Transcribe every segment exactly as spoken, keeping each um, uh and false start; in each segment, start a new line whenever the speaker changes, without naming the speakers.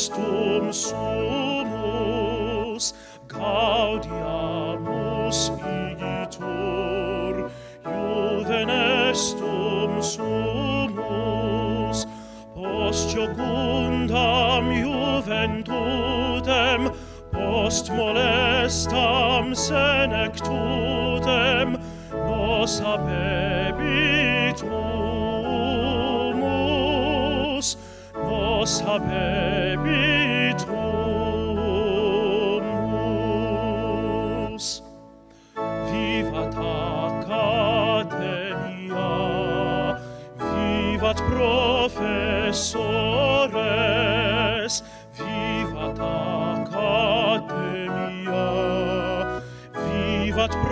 estum sumus, gaudiamus igitur, iuvem estum sumus, post jucundam juventutem, post molestam senectutem, nos habebitumus, nos habebitumus. Vivat Academia, vivat professores, vivat Academia, vivat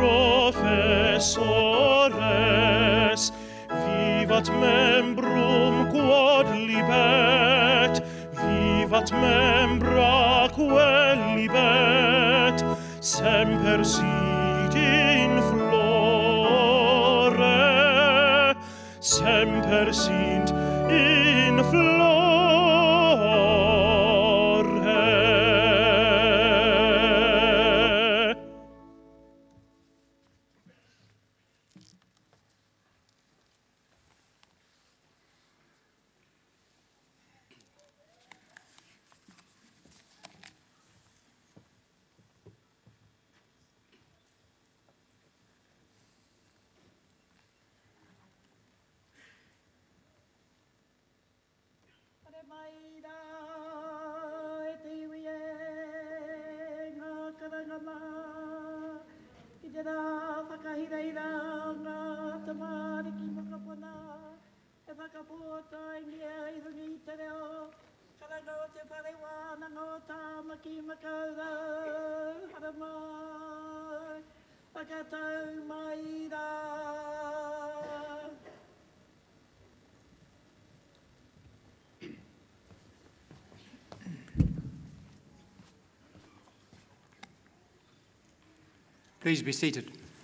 professores, vivat membrum quod libet, vivat membra quel libet, semper sit in flore, semper sit in flore.
Please be seated.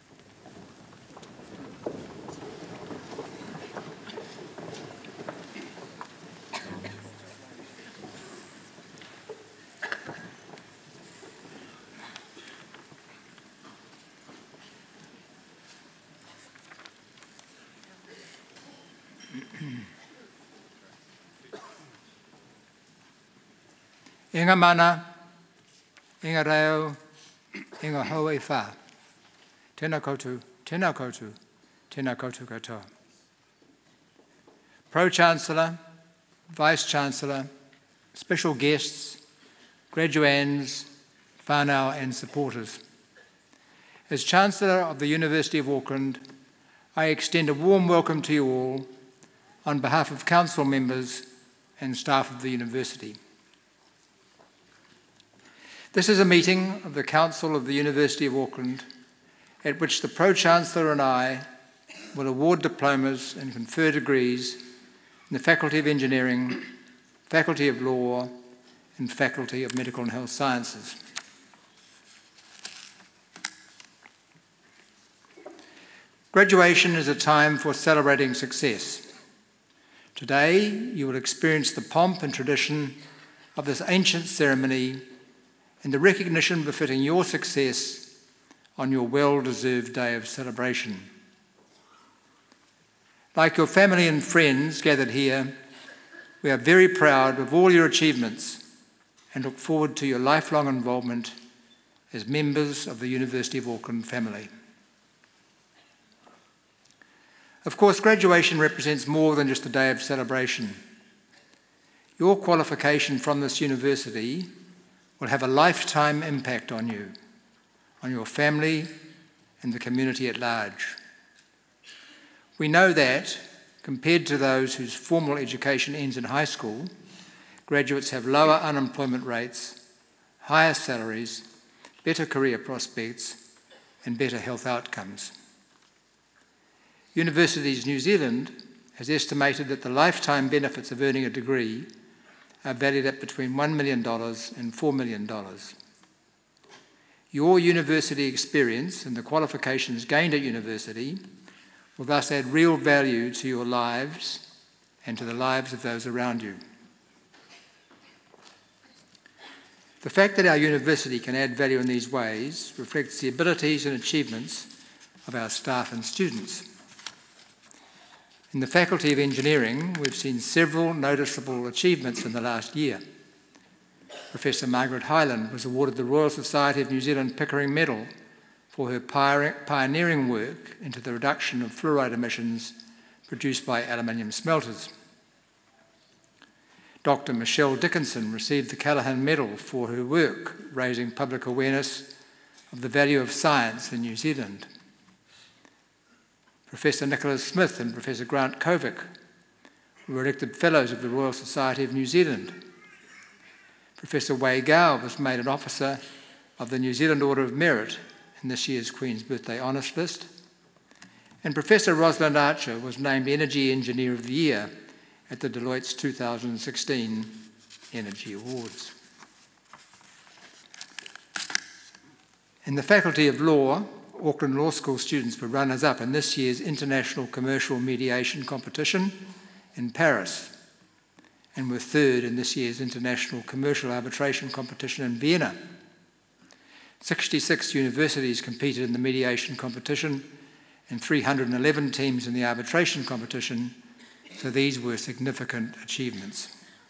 Inga mana, inga reo, inga hau e wha. Tēnā koutou, tēnā koutou, tēnā koutou katoa. Pro-Chancellor, Vice-Chancellor, special guests, graduands, whānau and supporters. As Chancellor of the University of Auckland, I extend a warm welcome to you all on behalf of Council members and staff of the University. This is a meeting of the Council of the University of Auckland at which the Pro-Chancellor and I will award diplomas and confer degrees in the Faculty of Engineering, Faculty of Law, and Faculty of Medical and Health Sciences. Graduation is a time for celebrating success. Today, you will experience the pomp and tradition of this ancient ceremony and the recognition befitting your success on your well-deserved day of celebration. Like your family and friends gathered here, we are very proud of all your achievements and look forward to your lifelong involvement as members of the University of Auckland family. Of course, graduation represents more than just a day of celebration. Your qualification from this university will have a lifetime impact on you, on your family and the community at large. We know that, compared to those whose formal education ends in high school, graduates have lower unemployment rates, higher salaries, better career prospects, and better health outcomes. Universities New Zealand has estimated that the lifetime benefits of earning a degree are valued at between one million dollars and four million dollars. Your university experience and the qualifications gained at university will thus add real value to your lives and to the lives of those around you. The fact that our university can add value in these ways reflects the abilities and achievements of our staff and students. In the Faculty of Engineering, we've seen several noticeable achievements in the last year. Professor Margaret Hyland was awarded the Royal Society of New Zealand Pickering Medal for her pioneering work into the reduction of fluoride emissions produced by aluminium smelters. Doctor Michelle Dickinson received the Callaghan Medal for her work raising public awareness of the value of science in New Zealand. Professor Nicholas Smith and Professor Grant Kovic were elected Fellows of the Royal Society of New Zealand. Professor Wei Gao was made an Officer of the New Zealand Order of Merit in this year's Queen's Birthday Honours List. And Professor Rosalind Archer was named Energy Engineer of the Year at the Deloitte's two thousand sixteen Energy Awards. In the Faculty of Law, Auckland Law School students were runners-up in this year's International Commercial Mediation Competition in Paris, and were third in this year's International Commercial Arbitration Competition in Vienna. sixty-six universities competed in the mediation competition and three hundred eleven teams in the arbitration competition, so these were significant achievements.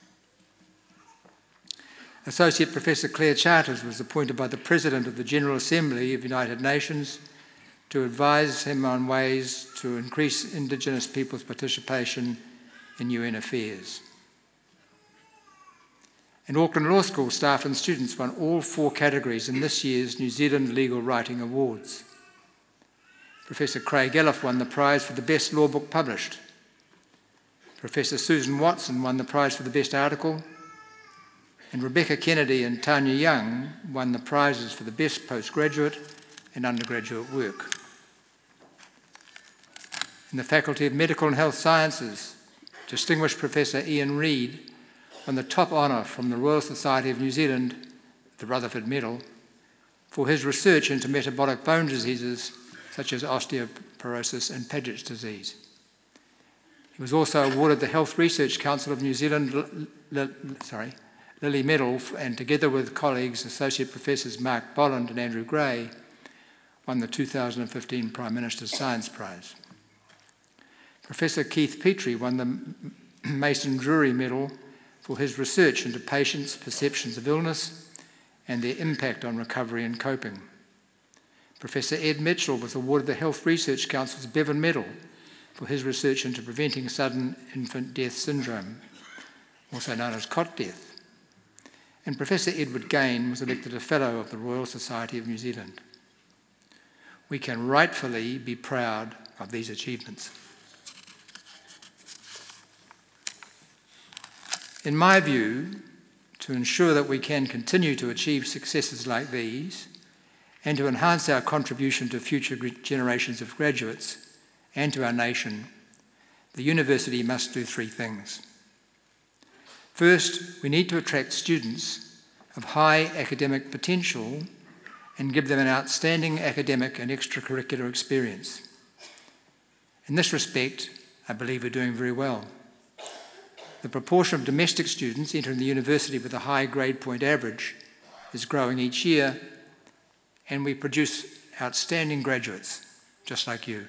Associate Professor Claire Charters was appointed by the President of the General Assembly of the United Nations to advise him on ways to increase Indigenous peoples' participation in U N affairs. And Auckland Law School staff and students won all four categories in this year's New Zealand Legal Writing Awards. Professor Craig Elliff won the prize for the best law book published. Professor Susan Watson won the prize for the best article, and Rebecca Kennedy and Tanya Young won the prizes for the best postgraduate and undergraduate work. In the Faculty of Medical and Health Sciences, Distinguished Professor Ian Reid won the top honour from the Royal Society of New Zealand, the Rutherford Medal, for his research into metabolic bone diseases such as osteoporosis and Paget's disease. He was also awarded the Health Research Council of New Zealand sorry, Lilly Medal, and together with colleagues, Associate Professors Mark Bolland and Andrew Gray, won the two thousand fifteen Prime Minister's Science Prize. Professor Keith Petrie won the Mason Drury Medal for his research into patients' perceptions of illness and their impact on recovery and coping. Professor Ed Mitchell was awarded the Health Research Council's Bevan Medal for his research into preventing sudden infant death syndrome, also known as cot death. And Professor Edward Gain was elected a Fellow of the Royal Society of New Zealand. We can rightfully be proud of these achievements. In my view, to ensure that we can continue to achieve successes like these and to enhance our contribution to future generations of graduates and to our nation, the university must do three things. First, we need to attract students of high academic potential and give them an outstanding academic and extracurricular experience. In this respect, I believe we're doing very well. The proportion of domestic students entering the university with a high grade point average is growing each year, and we produce outstanding graduates, just like you.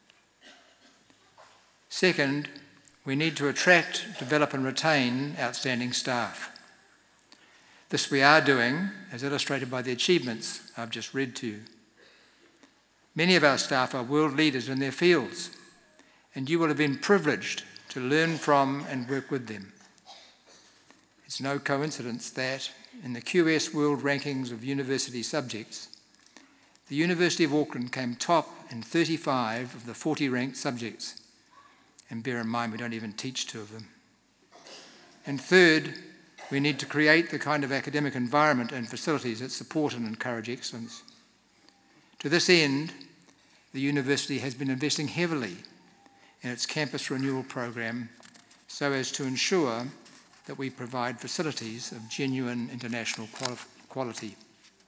Second, we need to attract, develop and retain outstanding staff. This we are doing, as illustrated by the achievements I've just read to you. Many of our staff are world leaders in their fields, and you will have been privileged to learn from and work with them. It's no coincidence that, in the Q S World Rankings of University Subjects, the University of Auckland came top in thirty-five of the forty ranked subjects, and bear in mind we don't even teach two of them. And third, we need to create the kind of academic environment and facilities that support and encourage excellence. To this end, the university has been investing heavily in its campus renewal program so as to ensure that we provide facilities of genuine international quality.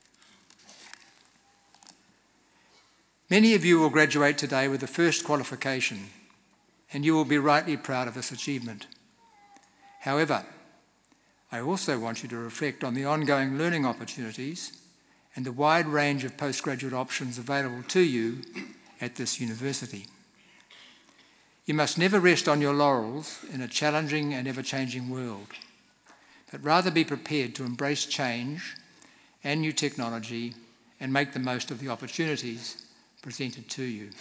Many of you will graduate today with the first qualification, and you will be rightly proud of this achievement. However, I also want you to reflect on the ongoing learning opportunities and the wide range of postgraduate options available to you at this university. You must never rest on your laurels in a challenging and ever-changing world, but rather be prepared to embrace change and new technology and make the most of the opportunities presented to you.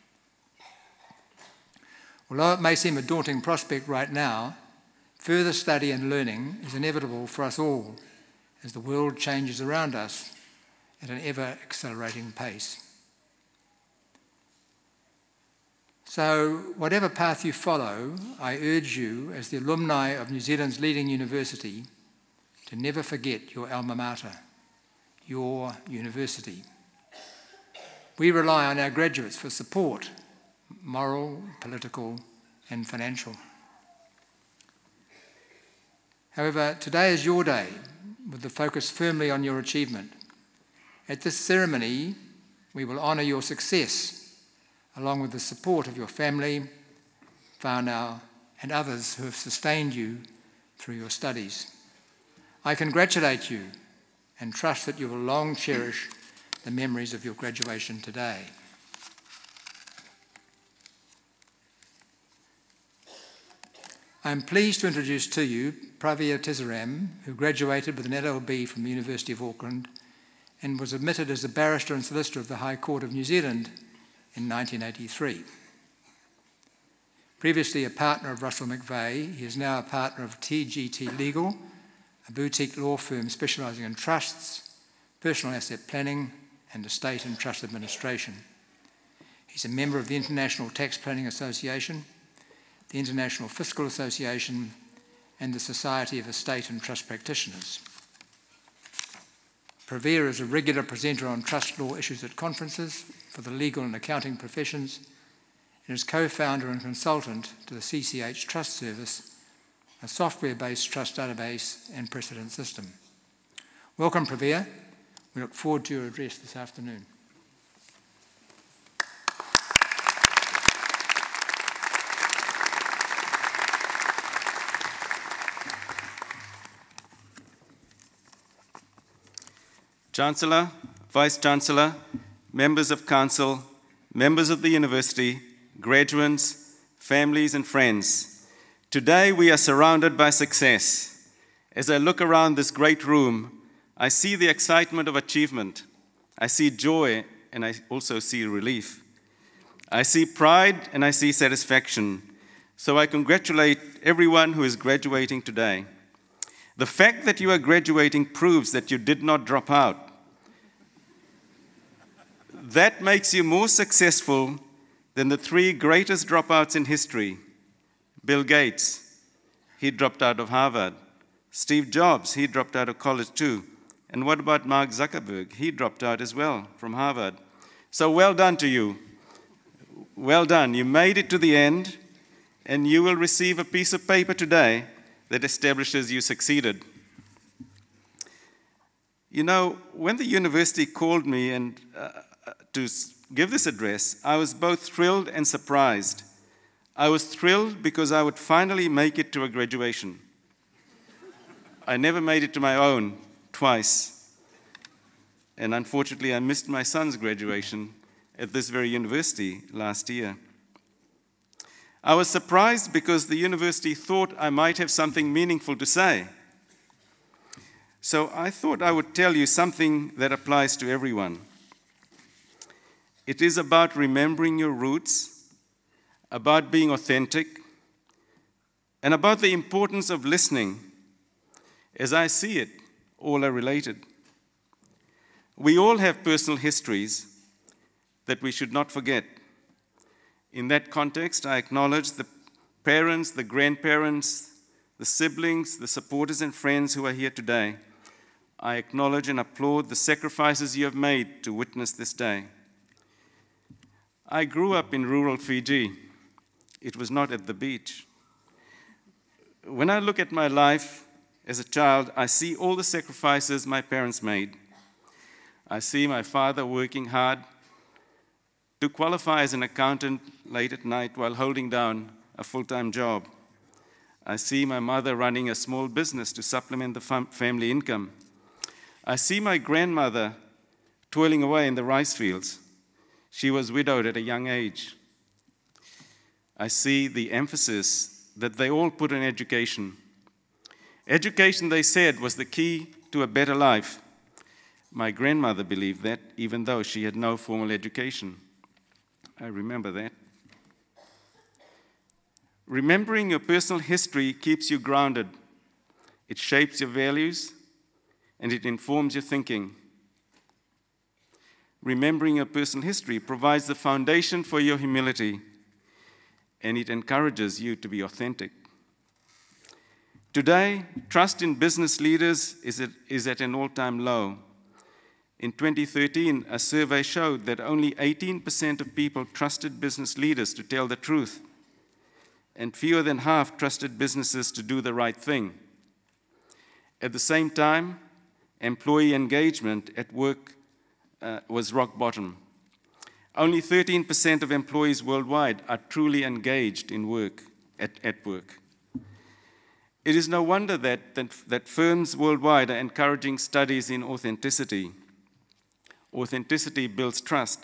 Although it may seem a daunting prospect right now, further study and learning is inevitable for us all as the world changes around us at an ever-accelerating pace. So, whatever path you follow, I urge you, as the alumni of New Zealand's leading university, to never forget your alma mater, your university. We rely on our graduates for support, moral, political, and financial. However, today is your day, with the focus firmly on your achievement. At this ceremony, we will honour your success, along with the support of your family, whānau, and others who have sustained you through your studies. I congratulate you and trust that you will long cherish the memories of your graduation today. I am pleased to introduce to you Pravia Tesaram, who graduated with an L L B from the University of Auckland and was admitted as a barrister and solicitor of the High Court of New Zealand in nineteen eighty-three. Previously a partner of Russell McVeigh, he is now a partner of T G T Legal, a boutique law firm specialising in trusts, personal asset planning, and estate and trust administration. He's a member of the International Tax Planning Association, the International Fiscal Association, and the Society of Estate and Trust Practitioners. Pravia is a regular presenter on trust law issues at conferences for the legal and accounting professions and is co-founder and consultant to the C C H Trust Service, a software-based trust database and precedent system. Welcome, Pravia. We look forward to your address this afternoon.
Chancellor, Vice-Chancellor, members of Council, members of the University, graduates, families and friends. Today we are surrounded by success. As I look around this great room, I see the excitement of achievement. I see joy and I also see relief. I see pride and I see satisfaction. So I congratulate everyone who is graduating today. The fact that you are graduating proves that you did not drop out. That makes you more successful than the three greatest dropouts in history. Bill Gates, he dropped out of Harvard. Steve Jobs, he dropped out of college too. And what about Mark Zuckerberg? He dropped out as well from Harvard. So well done to you. Well done. You made it to the end, and you will receive a piece of paper today that establishes you succeeded. You know, when the university called me and uh, to give this address, I was both thrilled and surprised. I was thrilled because I would finally make it to a graduation. I never made it to my own twice. And unfortunately, I missed my son's graduation at this very university last year. I was surprised because the university thought I might have something meaningful to say. So I thought I would tell you something that applies to everyone. It is about remembering your roots, about being authentic, and about the importance of listening. As I see it, all are related. We all have personal histories that we should not forget. In that context, I acknowledge the parents, the grandparents, the siblings, the supporters and friends who are here today. I acknowledge and applaud the sacrifices you have made to witness this day. I grew up in rural Fiji. It was not at the beach. When I look at my life as a child, I see all the sacrifices my parents made. I see my father working hard to qualify as an accountant late at night while holding down a full-time job. I see my mother running a small business to supplement the fam- family income. I see my grandmother toiling away in the rice fields. She was widowed at a young age. I see the emphasis that they all put on education. Education, they said, was the key to a better life. My grandmother believed that, even though she had no formal education. I remember that. Remembering your personal history keeps you grounded. It shapes your values, and it informs your thinking. Remembering your personal history provides the foundation for your humility, and it encourages you to be authentic. Today, trust in business leaders is at, is at an all-time low. In twenty thirteen, a survey showed that only eighteen percent of people trusted business leaders to tell the truth, and fewer than half trusted businesses to do the right thing. At the same time, employee engagement at work uh, was rock bottom. Only thirteen percent of employees worldwide are truly engaged in work, at, at work. It is no wonder that, that, that firms worldwide are encouraging studies in authenticity. Authenticity builds trust.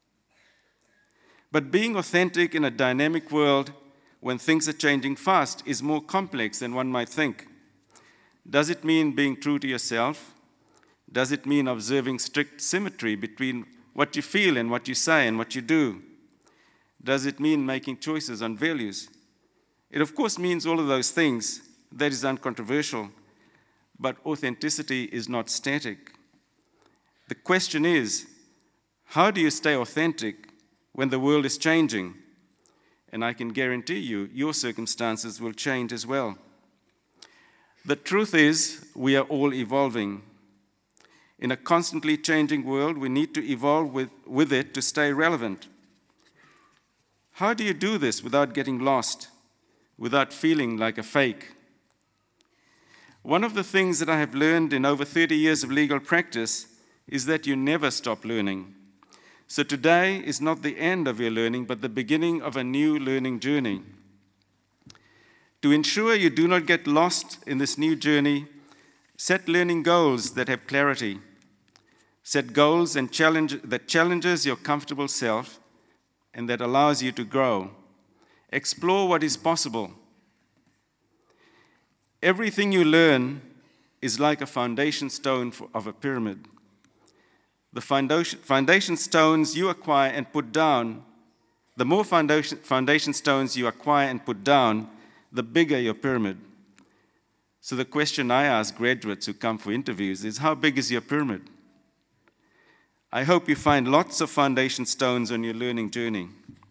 But being authentic in a dynamic world when things are changing fast is more complex than one might think. Does it mean being true to yourself? Does it mean observing strict symmetry between what you feel and what you say and what you do? Does it mean making choices on values? It of course means all of those things. That is uncontroversial. But authenticity is not static. The question is, how do you stay authentic when the world is changing? And I can guarantee you, your circumstances will change as well. The truth is, we are all evolving. In a constantly changing world, we need to evolve with, with it to stay relevant. How do you do this without getting lost, without feeling like a fake? One of the things that I have learned in over thirty years of legal practice is that you never stop learning. So today is not the end of your learning, but the beginning of a new learning journey. To ensure you do not get lost in this new journey, set learning goals that have clarity. Set goals and challenge, that challenges your comfortable self and that allows you to grow. Explore what is possible. Everything you learn is like a foundation stone for, of a pyramid. The foundation, foundation stones you acquire and put down, the more foundation, foundation stones you acquire and put down, the bigger your pyramid. So the question I ask graduates who come for interviews is, how big is your pyramid? I hope you find lots of foundation stones on your learning journey.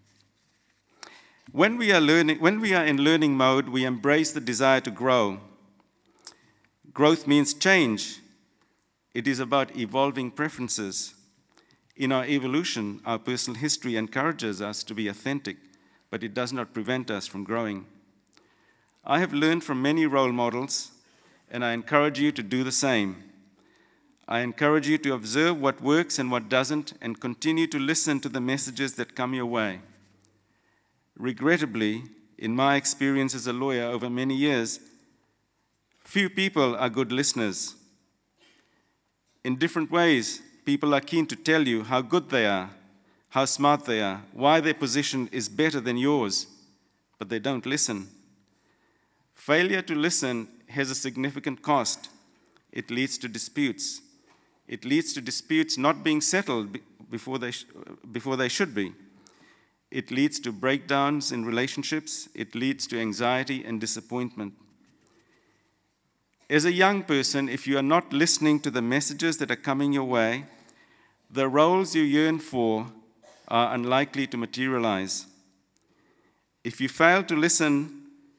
When we are learning, when we are in learning mode, we embrace the desire to grow. Growth means change. It is about evolving preferences. In our evolution, our personal history encourages us to be authentic, but it does not prevent us from growing. I have learned from many role models, and I encourage you to do the same. I encourage you to observe what works and what doesn't, and continue to listen to the messages that come your way. Regrettably, in my experience as a lawyer over many years, few people are good listeners. In different ways, people are keen to tell you how good they are, how smart they are, why their position is better than yours, but they don't listen. Failure to listen has a significant cost. It leads to disputes. It leads to disputes not being settled before they, sh- before they should be. It leads to breakdowns in relationships. It leads to anxiety and disappointment. As a young person, if you are not listening to the messages that are coming your way, the roles you yearn for are unlikely to materialize. If you fail to listen,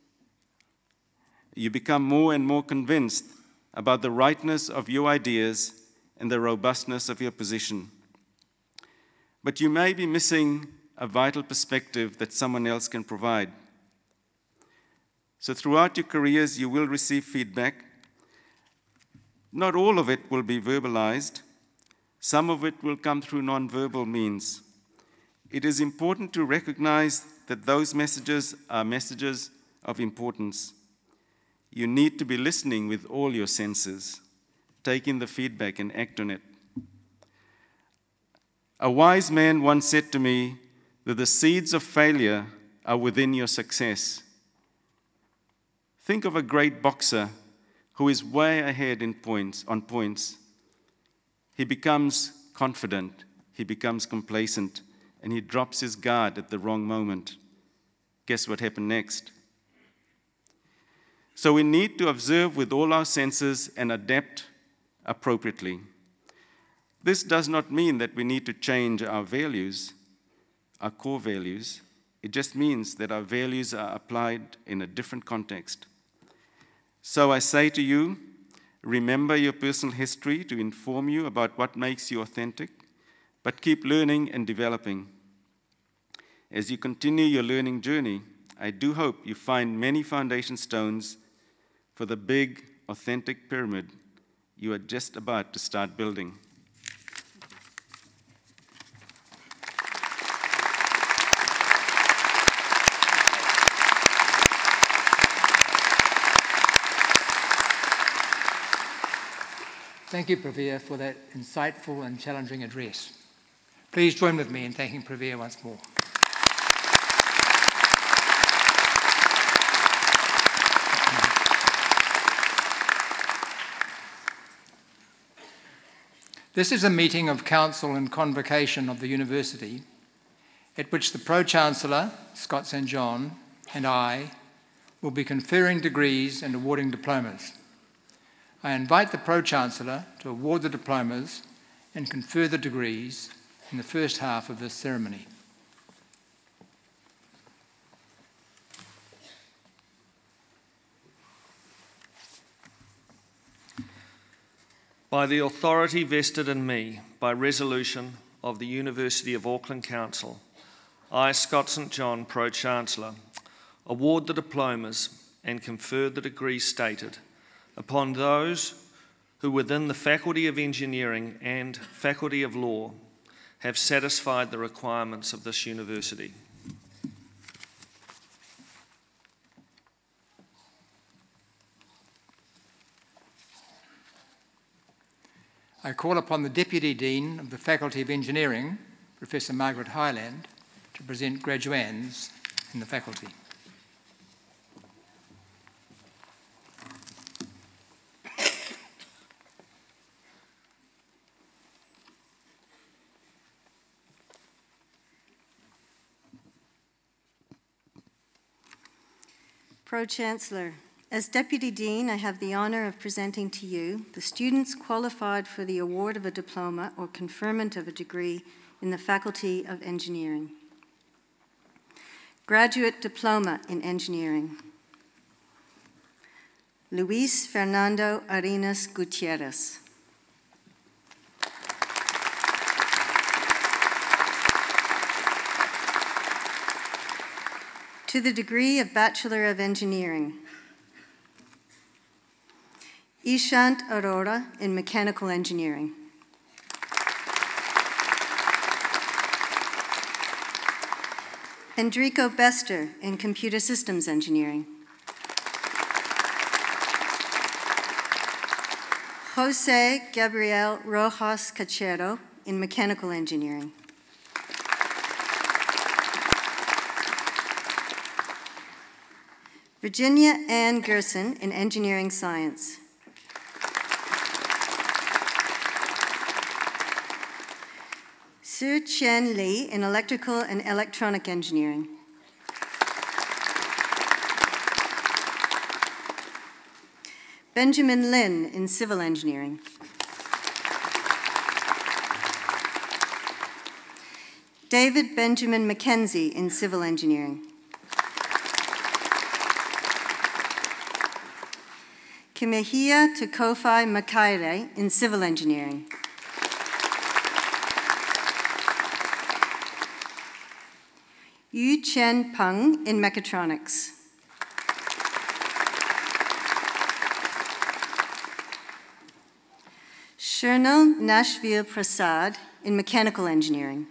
you become more and more convinced about the rightness of your ideas and the robustness of your position. But you may be missing a vital perspective that someone else can provide. So throughout your careers, you will receive feedback. Not all of it will be verbalized. Some of it will come through nonverbal means. It is important to recognize that those messages are messages of importance. You need to be listening with all your senses, taking the feedback and act on it. A wise man once said to me that the seeds of failure are within your success. Think of a great boxer who is way ahead in points, on points. He becomes confident, he becomes complacent, and he drops his guard at the wrong moment. Guess what happened next? So we need to observe with all our senses and adapt appropriately. This does not mean that we need to change our values, our core values. It just means that our values are applied in a different context. So I say to you, remember your personal history to inform you about what makes you authentic, but keep learning and developing. As you continue your learning journey, I do hope you find many foundation stones for the big, authentic pyramid you are just about to start building.
Thank you, Pravir, for that insightful and challenging address. Please join with me in thanking Pravir once more. This is a meeting of Council and Convocation of the University, at which the Pro-Chancellor, Scott Saint John, and I will be conferring degrees and awarding diplomas. I invite the Pro-Chancellor to award the diplomas and confer the degrees in the first half of this ceremony.
By the authority vested in me by resolution of the University of Auckland Council, I, Scott Saint John, Pro-Chancellor, award the diplomas and confer the degrees stated upon those who within the Faculty of Engineering and Faculty of Law have satisfied the requirements of this university.
I call upon the Deputy Dean of the Faculty of Engineering, Professor Margaret Hyland, to present graduands in the faculty.
Pro-Chancellor, as Deputy Dean, I have the honour of presenting to you the students qualified for the award of a diploma or conferment of a degree in the Faculty of Engineering. Graduate Diploma in Engineering. Luis Fernando Arenas Gutierrez. To the degree of Bachelor of Engineering. Ishant Arora in Mechanical Engineering. Enrico Bester in Computer Systems Engineering. Jose Gabriel Rojas Cachero in Mechanical Engineering. Virginia Ann Gerson in Engineering Science. Su Chen Li in Electrical and Electronic Engineering. Benjamin Lin in Civil Engineering. David Benjamin Mackenzie in Civil Engineering. Kimehia Tukofi Makaire in Civil Engineering. Yu Chen Peng in Mechatronics. Shernal Nashville Prasad in Mechanical Engineering.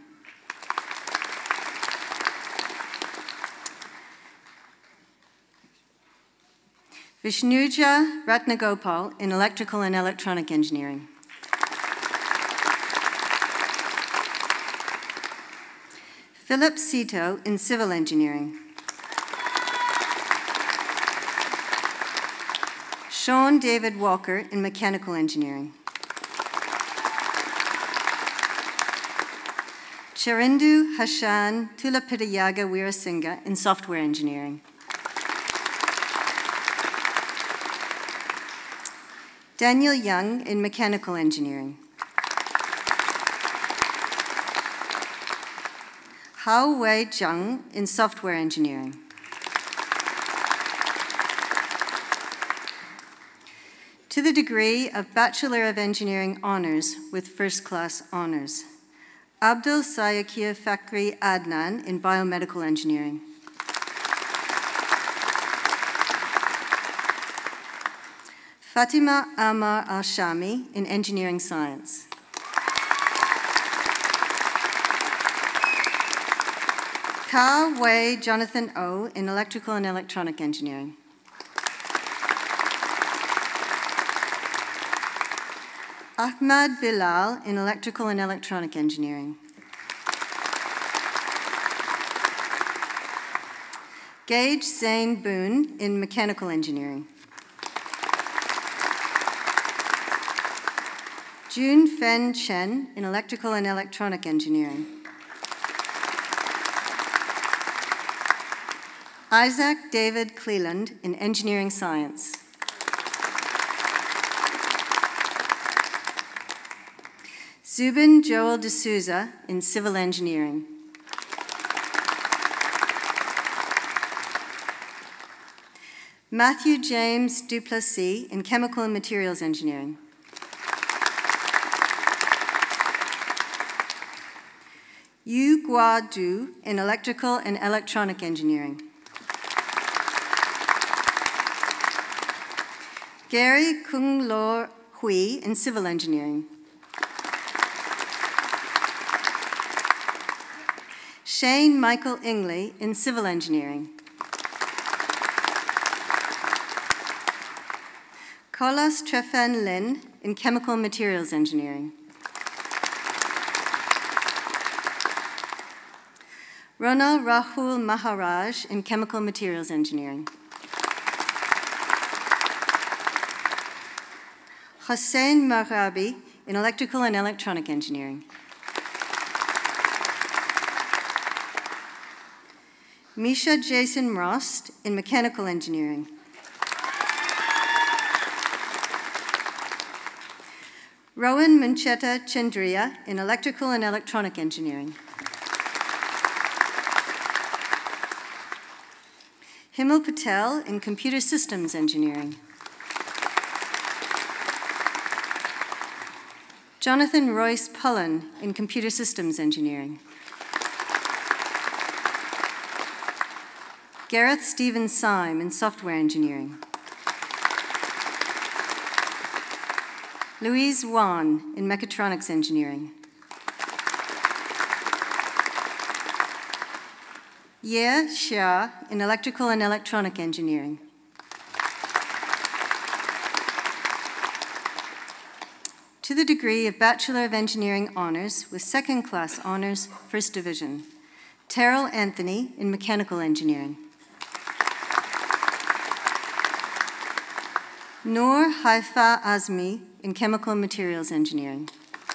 Vishnuja Ratnagopal in Electrical and Electronic Engineering. Philip Sito in Civil Engineering. Sean David Walker in Mechanical Engineering. Charindu Hashan Tulapitayaga Weerasinghe in Software Engineering. Daniel Young in Mechanical Engineering. Hao Wei Zhang in Software Engineering. To the degree of Bachelor of Engineering Honours with First Class Honours, Abdul Sayakir Fakri Adnan in Biomedical Engineering. Fatima Amar Al-Shami in Engineering Science. Ka Wei Jonathan O in Electrical and Electronic Engineering. Ahmad Bilal in Electrical and Electronic Engineering. Gage Zane Boone in Mechanical Engineering. June Fen Chen in Electrical and Electronic Engineering. Isaac David Cleland in Engineering Science. Zubin Joel D'Souza in Civil Engineering. Matthew James Duplessis in Chemical and Materials Engineering. Yu Gua Du in Electrical and Electronic Engineering. Gary Kung Lo Hui in Civil Engineering. Shane Michael Ingley in Civil Engineering. Kolas Trefan Lin in Chemical Materials Engineering. Rona Rahul Maharaj in Chemical Materials Engineering. Hossein Mahrabi in Electrical and Electronic Engineering. Misha Jason Rost in Mechanical Engineering. Rowan Muncheta Chandria in Electrical and Electronic Engineering. Himal Patel in Computer Systems Engineering. Jonathan Royce Pullen in Computer Systems Engineering. Gareth Stephen Syme in Software Engineering. Louise Wan in Mechatronics Engineering. Ye Xia in Electrical and Electronic Engineering. To the degree of Bachelor of Engineering Honours with Second Class Honours, First Division, Terrell Anthony in Mechanical Engineering. Noor Haifa Azmi in Chemical and Materials Engineering.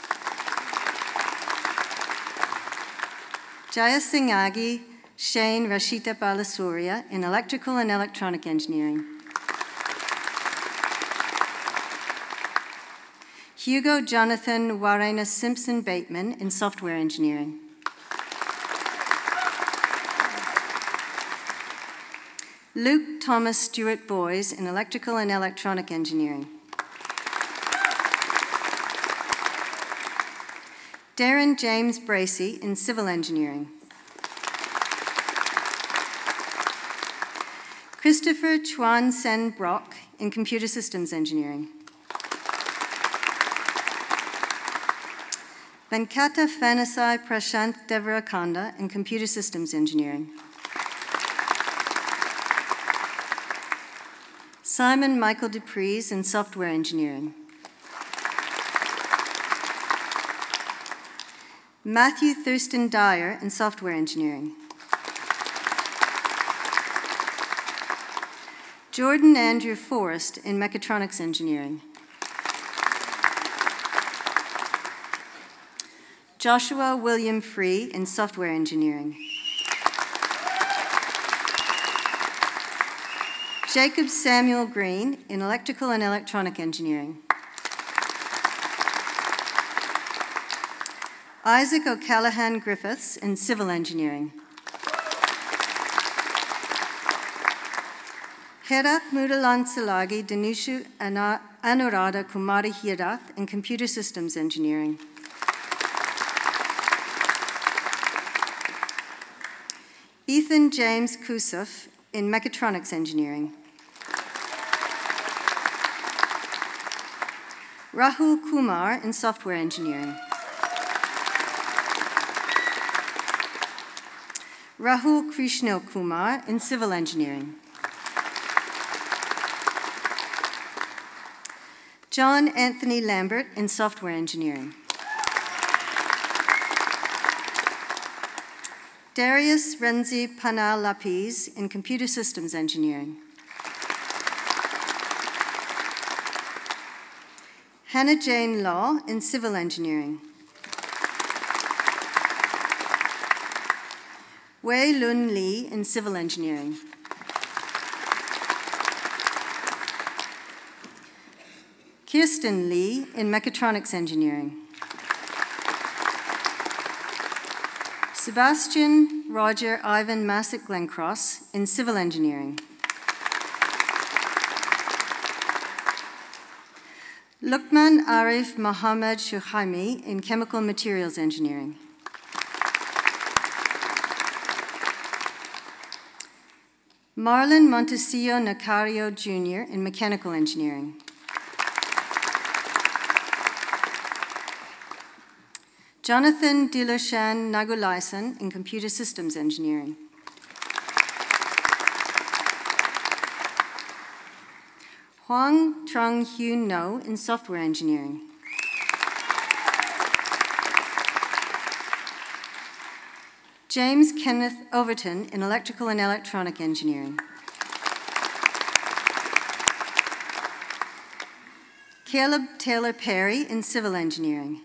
Jaya Singh Agi, Shane Rashita Balasuriya in Electrical and Electronic Engineering. Hugo Jonathan Warena Simpson Bateman in Software Engineering. Luke Thomas Stewart Boys in Electrical and Electronic Engineering. Darren James Bracey in Civil Engineering. Christopher Chuan Sen Brock in Computer Systems Engineering. Venkata Fanasai Prashant Devarakanda in Computer Systems Engineering. Simon Michael Dupreez in software engineering. Matthew Thurston Dyer in software engineering. Jordan Andrew Forrest in mechatronics engineering. Joshua William Free in software engineering. Jacob Samuel Green in electrical and electronic engineering. Isaac O'Callaghan Griffiths in civil engineering. Herat Mudalansalagi Danushu Anuradha Kumari Hirath in computer systems engineering. Ethan James Kusuf in mechatronics engineering. Rahul Kumar in software engineering. Rahul Krishna Kumar in civil engineering. John Anthony Lambert in software engineering. Darius Renzi Panal Lapiz in computer systems engineering. Hannah Jane Law in civil engineering. Wei Lun Lee in civil engineering. Kirsten Lee in mechatronics engineering. Sebastian Roger Ivan Massick Glencross in civil engineering. Lukman Arif Mohammed Shuhaimi in chemical materials engineering. Marlon Montecillo Nacario Junior in mechanical engineering. Jonathan Dilashan Nagulaisan in computer systems engineering. Huang Trung Hyun No in software engineering. James Kenneth Overton in electrical and electronic engineering. Caleb Taylor Perry in civil engineering.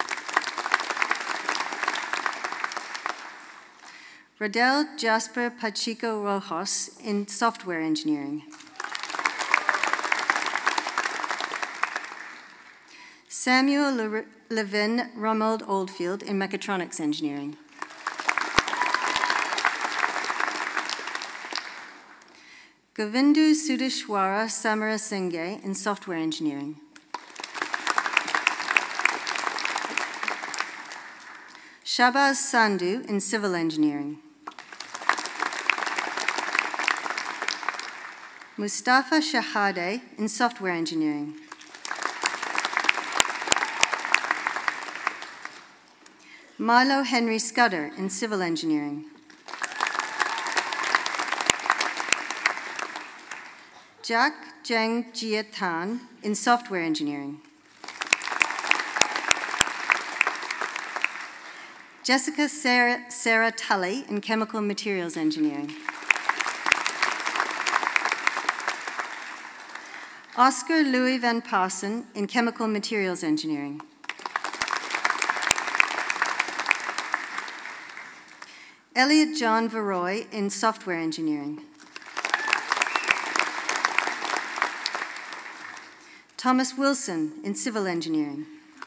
Radel Jasper Pacheco Rojas in software engineering. Samuel Le Levin Romuald Oldfield in mechatronics engineering. Govindu Sudeshwara Samara Singhe in software engineering. Shabaz Sandhu in civil engineering. Mustafa Shahade in software engineering. Milo Henry Scudder in civil engineering. Jack Zheng Jia Tan in software engineering. Jessica Sarah, Sarah Tully in chemical materials engineering. Oscar Louis Van Passen in chemical materials engineering. Elliot John Veroy in software engineering. Thomas Wilson in civil engineering.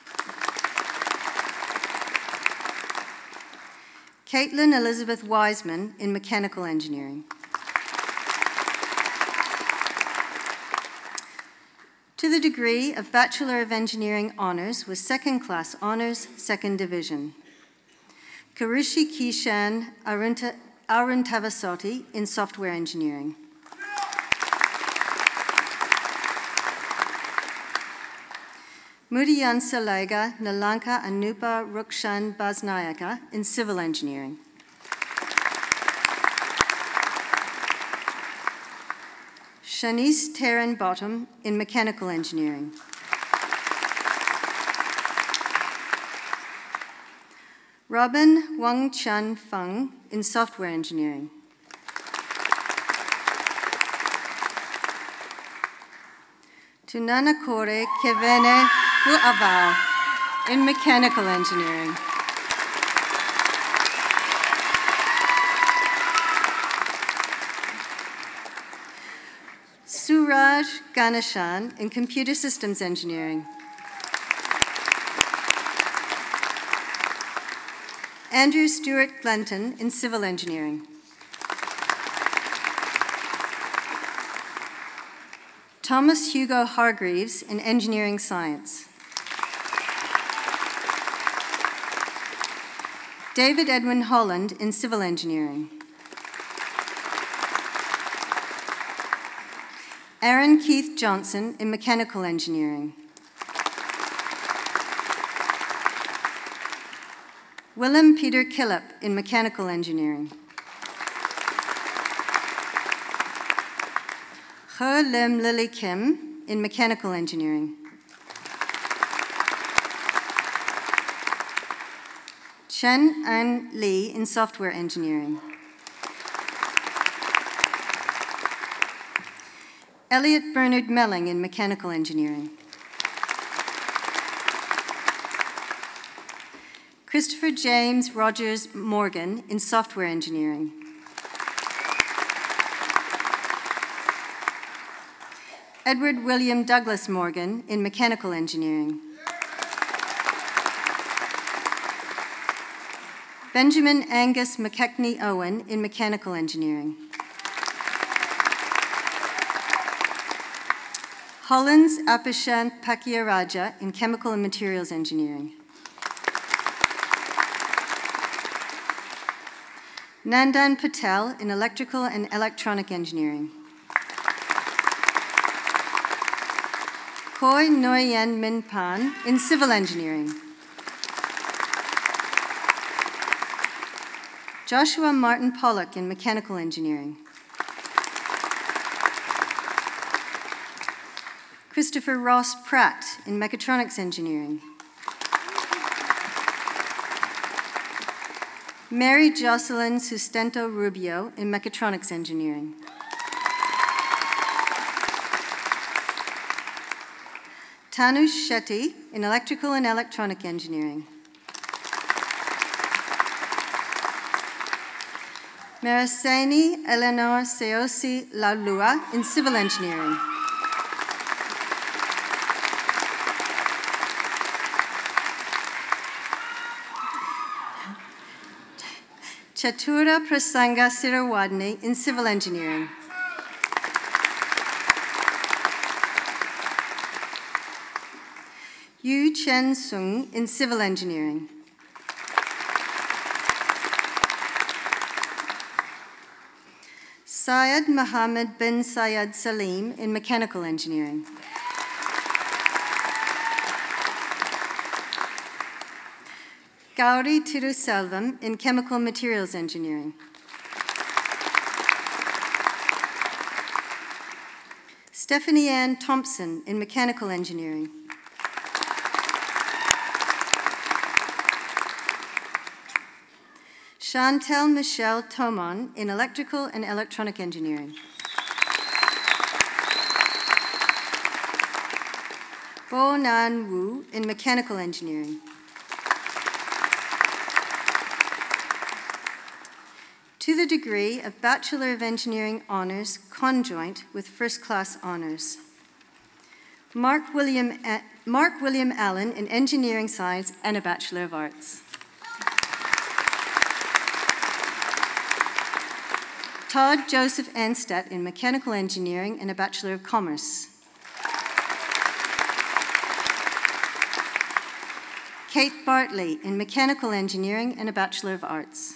Caitlin Elizabeth Wiseman in mechanical engineering. To the degree of Bachelor of Engineering Honours with second class honours, second division. Karishi Kishan Aruntavasoti in software engineering. Mudiyansa Lega Nalanka Anupa Rukshan Basnayaka in civil engineering. Shanice Taryn Bottom in mechanical engineering. Robin Wang Chan Feng in software engineering. Tunana Kore Kevene Fuavao in mechanical engineering. Suraj Ganeshan in computer systems engineering. Andrew Stewart Glenton in civil engineering. Thomas Hugo Hargreaves in engineering science. David Edwin Holland in civil engineering. Aaron Keith Johnson in mechanical engineering. Willem Peter Killip in mechanical engineering. He Lim Lily Kim in mechanical engineering. Chen An Lee in software engineering. Elliot Bernard Melling in mechanical engineering. Christopher James Rogers Morgan in software engineering. Edward William Douglas Morgan in mechanical engineering. Benjamin Angus McKechnie Owen in mechanical engineering. Hollins Apishant Pakiaraja in chemical and materials engineering. Nandan Patel in electrical and electronic engineering. Koi Nguyen Min Pan in civil engineering. Joshua Martin Pollock in mechanical engineering. Christopher Ross Pratt in mechatronics engineering. Mary Jocelyn Sustento Rubio in mechatronics engineering. Tanush Shetty in electrical and electronic engineering. Maraseni Eleanor Seosi Laulua in civil engineering. Chatura Prasanga Sirawadni in civil engineering. Yu Chen Sung in civil engineering. Syed Mohammed bin Syed Salim in mechanical engineering. Gauri Tiruselvam in chemical materials engineering. Stephanie Ann Thompson in mechanical engineering. Chantel Michelle Tomon in electrical and electronic engineering. Bo Nan Wu in mechanical engineering. To the degree of Bachelor of Engineering Honours, conjoint with First Class Honours. Mark William, A- Mark William Allen in Engineering Science and a Bachelor of Arts. Todd Joseph Anstedt in Mechanical Engineering and a Bachelor of Commerce. Kate Bartley in Mechanical Engineering and a Bachelor of Arts.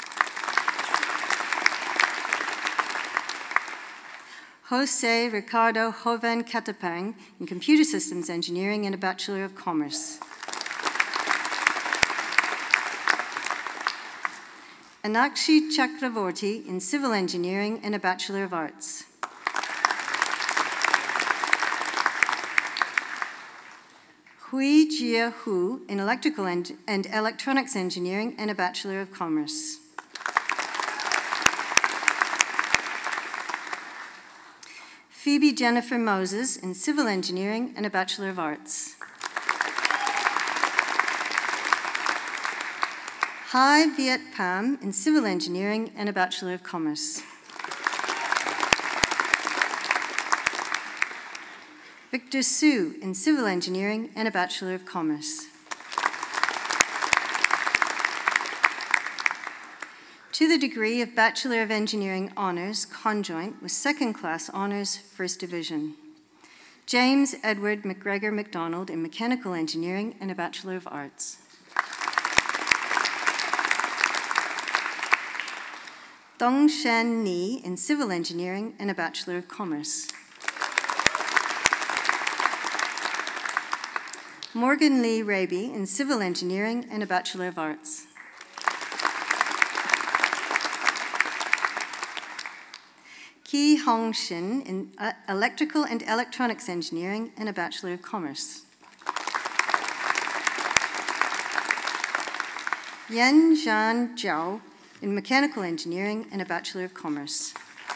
Jose Ricardo Joven Catapang in Computer Systems Engineering and a Bachelor of Commerce. Anakshi Chakravorty in Civil Engineering and a Bachelor of Arts. Hui Jia Hu in Electrical and Electronics Engineering and a Bachelor of Commerce. Phoebe Jennifer Moses in Civil Engineering and a Bachelor of Arts. Hai Viet Pham in Civil Engineering and a Bachelor of Commerce. Victor Su in Civil Engineering and a Bachelor of Commerce. To the degree of Bachelor of Engineering Honours, conjoint with second class honours, First Division. James Edward McGregor MacDonald in Mechanical Engineering and a Bachelor of Arts. Dong Shan Ni in Civil Engineering and a Bachelor of Commerce. Morgan Lee Raby in Civil Engineering and a Bachelor of Arts. Ki Hong Shin in uh, Electrical and Electronics Engineering and a Bachelor of Commerce. Yan Zhan Zhao in Mechanical Engineering and a Bachelor of Commerce.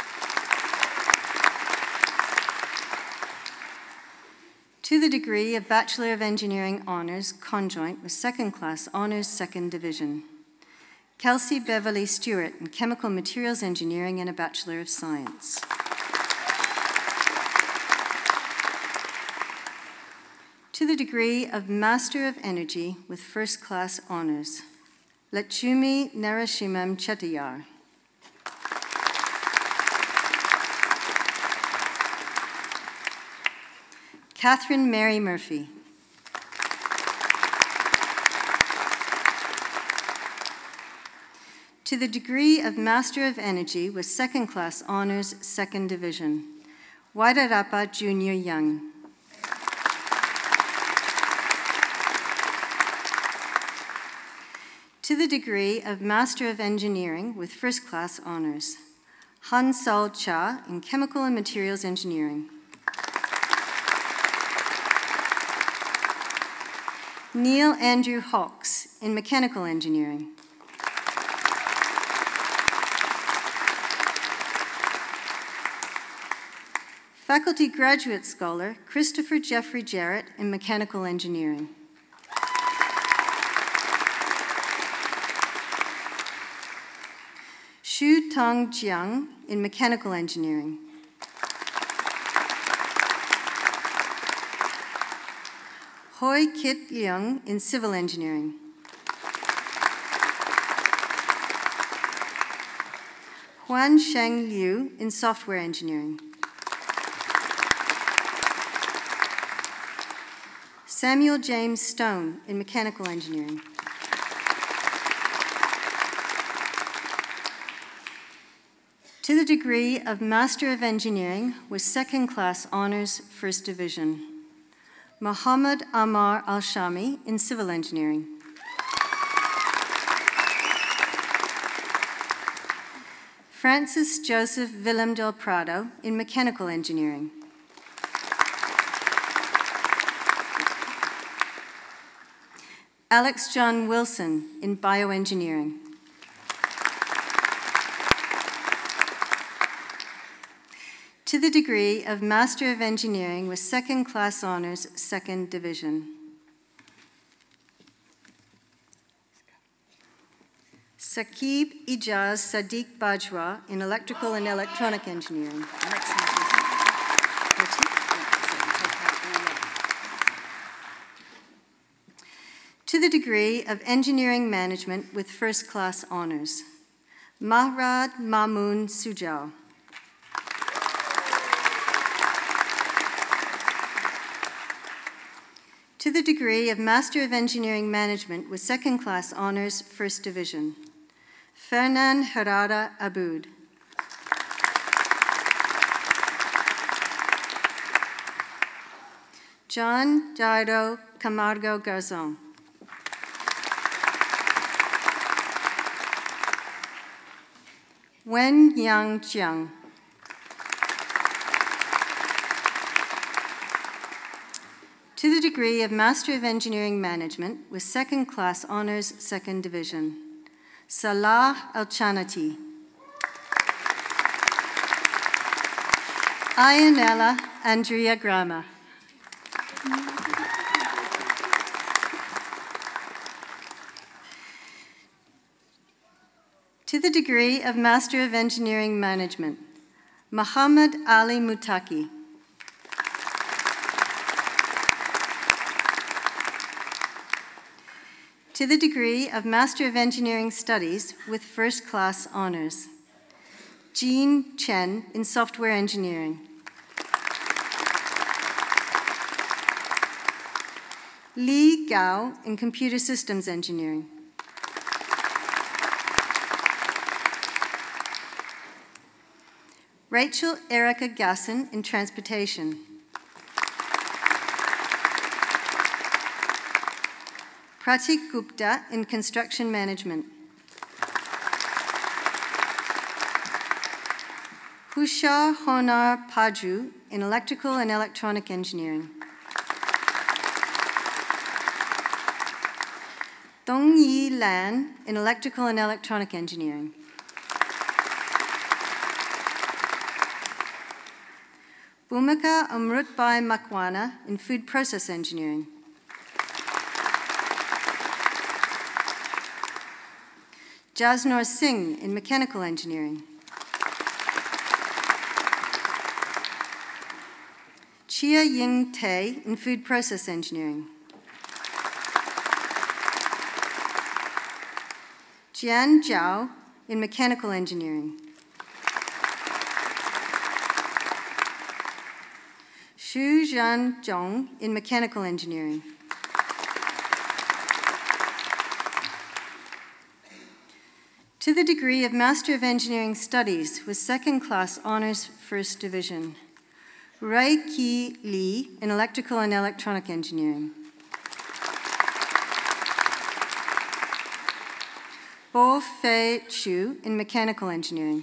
To the degree of Bachelor of Engineering Honours, conjoint with second class honours, Second Division. Kelsey Beverly Stewart in Chemical Materials Engineering and a Bachelor of Science. To the degree of Master of Energy with first class honours. Lechumi Narashimam Chetiyar. Catherine Mary Murphy. To the degree of Master of Energy with second class honours, Second Division. Wairarapa Junior Young. To the degree of Master of Engineering with first class honours. Han Sol Cha in Chemical and Materials Engineering. Neil Andrew Hawkes in Mechanical Engineering. Faculty Graduate Scholar Christopher Jeffrey Jarrett in Mechanical Engineering. Xu Tong Jiang in Mechanical Engineering. Hoi Kit Leung in Civil Engineering. Huan Sheng Liu in Software Engineering. Samuel James Stone in Mechanical Engineering. To the degree of Master of Engineering with second class honours, First Division. Muhammad Amar Al-Shami in Civil Engineering. Francis Joseph Willem del Prado in Mechanical Engineering. Alex John Wilson in Bioengineering. To the degree of Master of Engineering with second class honours, Second Division. Saqib Ijaz Sadiq Bajwa in Electrical and Electronic Engineering. To the degree of Engineering Management with first class honours. Mahrad Mamoon Sujao. To the degree of Master of Engineering Management with second class honours, First Division. Fernan Herrera Aboud. John Jairo Camargo Garzon. Wen Yang Jiang. To the degree of Master of Engineering Management with second class honours, second division, Salah Al-Chanati. Ionella Andrea Grama. To the degree of Master of Engineering Management, Muhammad Ali Mutaki. To the degree of Master of Engineering Studies with first class honours, Jean Chen in Software Engineering. Li Gao in Computer Systems Engineering. Rachel Erica Gasson in Transportation. Pratik Gupta in Construction Management. Hushar Honar Paju in Electrical and Electronic Engineering. Dong Yi Lan in Electrical and Electronic Engineering. Bhumika Amrutbai Makwana in Food Process Engineering. Jasnor Singh in Mechanical Engineering. Chia Ying Tay in Food Process Engineering. Jian Zhao in Mechanical Engineering. Xu Zhan Zhong in Mechanical Engineering. To the degree of Master of Engineering Studies with second class honours first division, Rai Ki Li in Electrical and Electronic Engineering. Bo Fei Chu in Mechanical Engineering.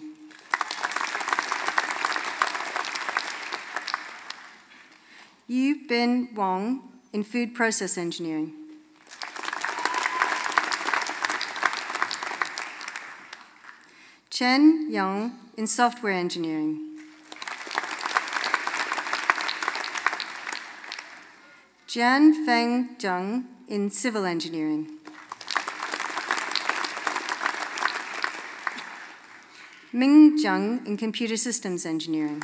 Yu Bin Wong in Food Process Engineering. Chen Yang in Software Engineering. Jian Feng Zheng in Civil Engineering. Ming Zheng in Computer Systems Engineering.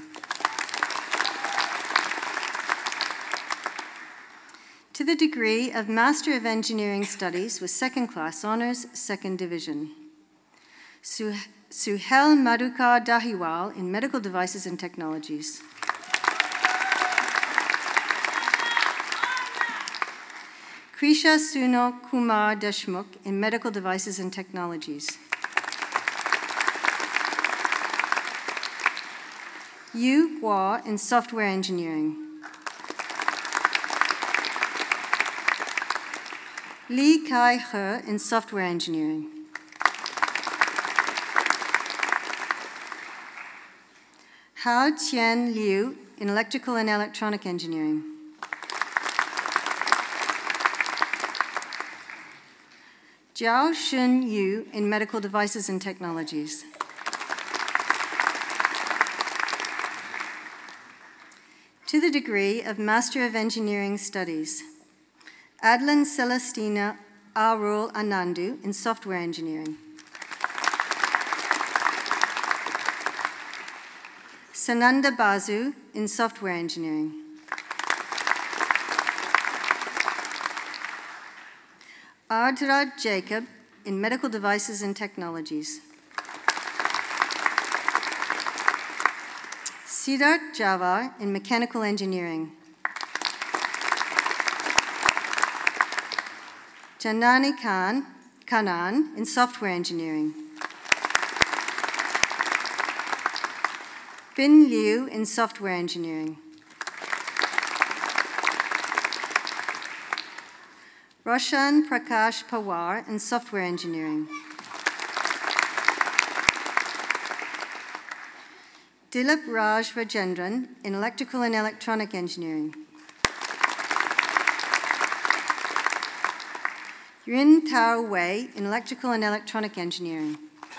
To the degree of Master of Engineering Studies with second class honours, second division, Su Suhel Madhukar Dahiwal in Medical Devices and Technologies. Krisha Suno Kumar Deshmukh in Medical Devices and Technologies. Yu Guo in Software Engineering. Li Kai He in Software Engineering. Hao Tian Liu in Electrical and Electronic Engineering. Jiao Shun Yu in Medical Devices and Technologies. To the degree of Master of Engineering Studies, Adlan Celestina Arul Anandu in Software Engineering. Sananda Basu in Software Engineering. Ardra Jacob in Medical Devices and Technologies. Siddharth Javar in Mechanical Engineering. Janani Khan Kanan in Software Engineering. Bin Liu in Software Engineering. Roshan Prakash Pawar in Software Engineering. Dilip Raj Rajendran in Electrical and Electronic Engineering. Yuen Tao Wei in Electrical and Electronic Engineering.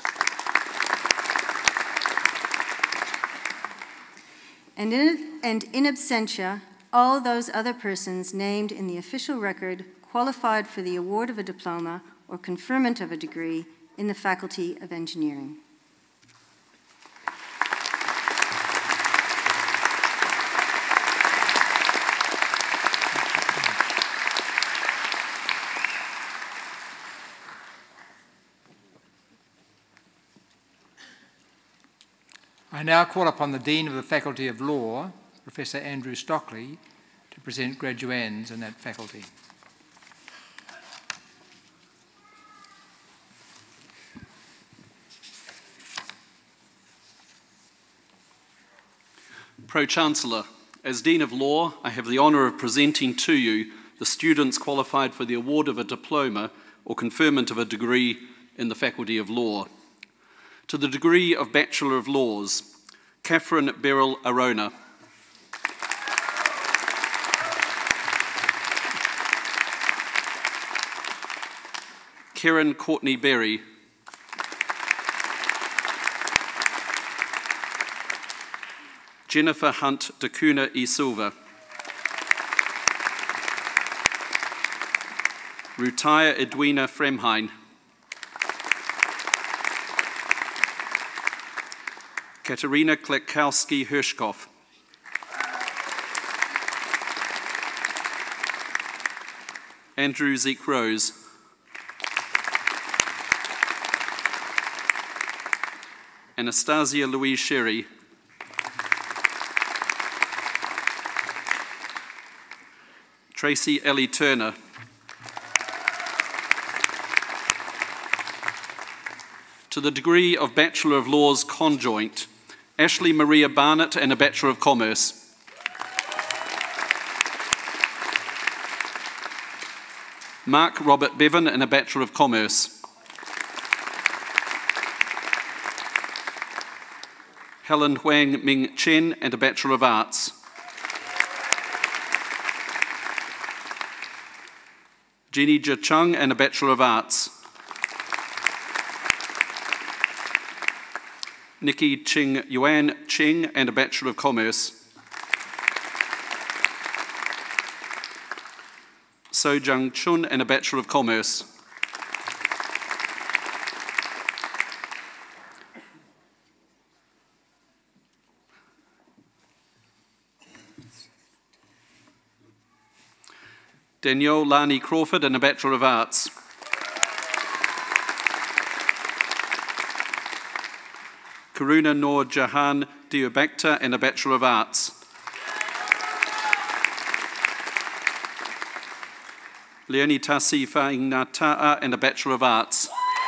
And in, and in absentia, all those other persons named in the official record qualified for the award of a diploma or conferment of a degree in the Faculty of Engineering.
I now call upon the Dean of the Faculty of Law, Professor Andrew Stockley, to present graduands in that faculty.
Pro-Chancellor, as Dean of Law, I have the honour of presenting to you the students qualified for the award of a diploma or conferment of a degree in the Faculty of Law. To the degree of Bachelor of Laws, Catherine Beryl Arona. Karen Courtney Berry. Jennifer Hunt Dacuna E. Silva. Rutaya Edwina Fremhein. Katerina Klekowski-Hirschkopf. Andrew Zeke Rose. Anastasia Louise Sherry. Tracy Ellie Turner. To the degree of Bachelor of Laws conjoint, Ashley Maria Barnett and a Bachelor of Commerce. Mark Robert Bevan and a Bachelor of Commerce. Helen Huang Ming Chen and a Bachelor of Arts. Jenny Jia Chung and a Bachelor of Arts. Nikki Ching Yuan Ching and a Bachelor of Commerce. So Jung Chun and a Bachelor of Commerce. Danielle Lani Crawford and a Bachelor of Arts. Karuna Noor Jahan Diobakta and a Bachelor of Arts. Leonie Tasi Faingata'a and a Bachelor of Arts.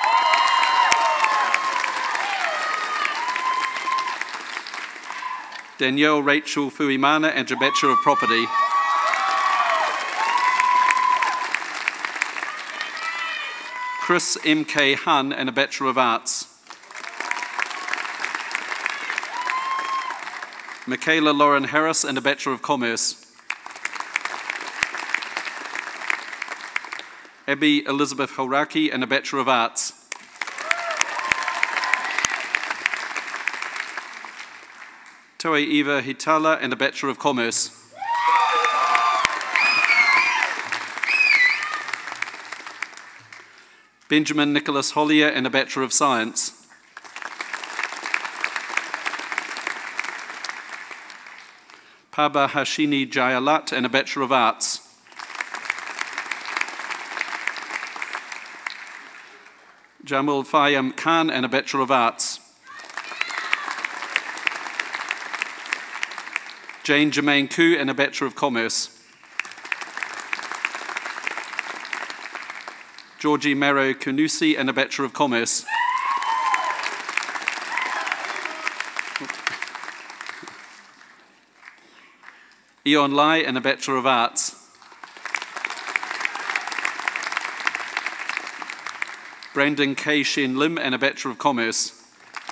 Danielle Rachel Fuimana and a Bachelor of Property. Chris M K Hun and a Bachelor of Arts. Michaela Lauren Harris and a Bachelor of Commerce. Abby Elizabeth Horaki and a Bachelor of Arts. Toe Eva Hitala and a Bachelor of Commerce. Benjamin Nicholas Hollier and a Bachelor of Science. Paba Hashini Jayalat and a Bachelor of Arts. Jamul Fayam Khan and a Bachelor of Arts. Jane Jermaine Koo and a Bachelor of Commerce. Georgie Maro Kunusi and a Bachelor of Commerce. Eon Lai and a Bachelor of Arts. Brandon K. Shen Lim and a Bachelor of Commerce.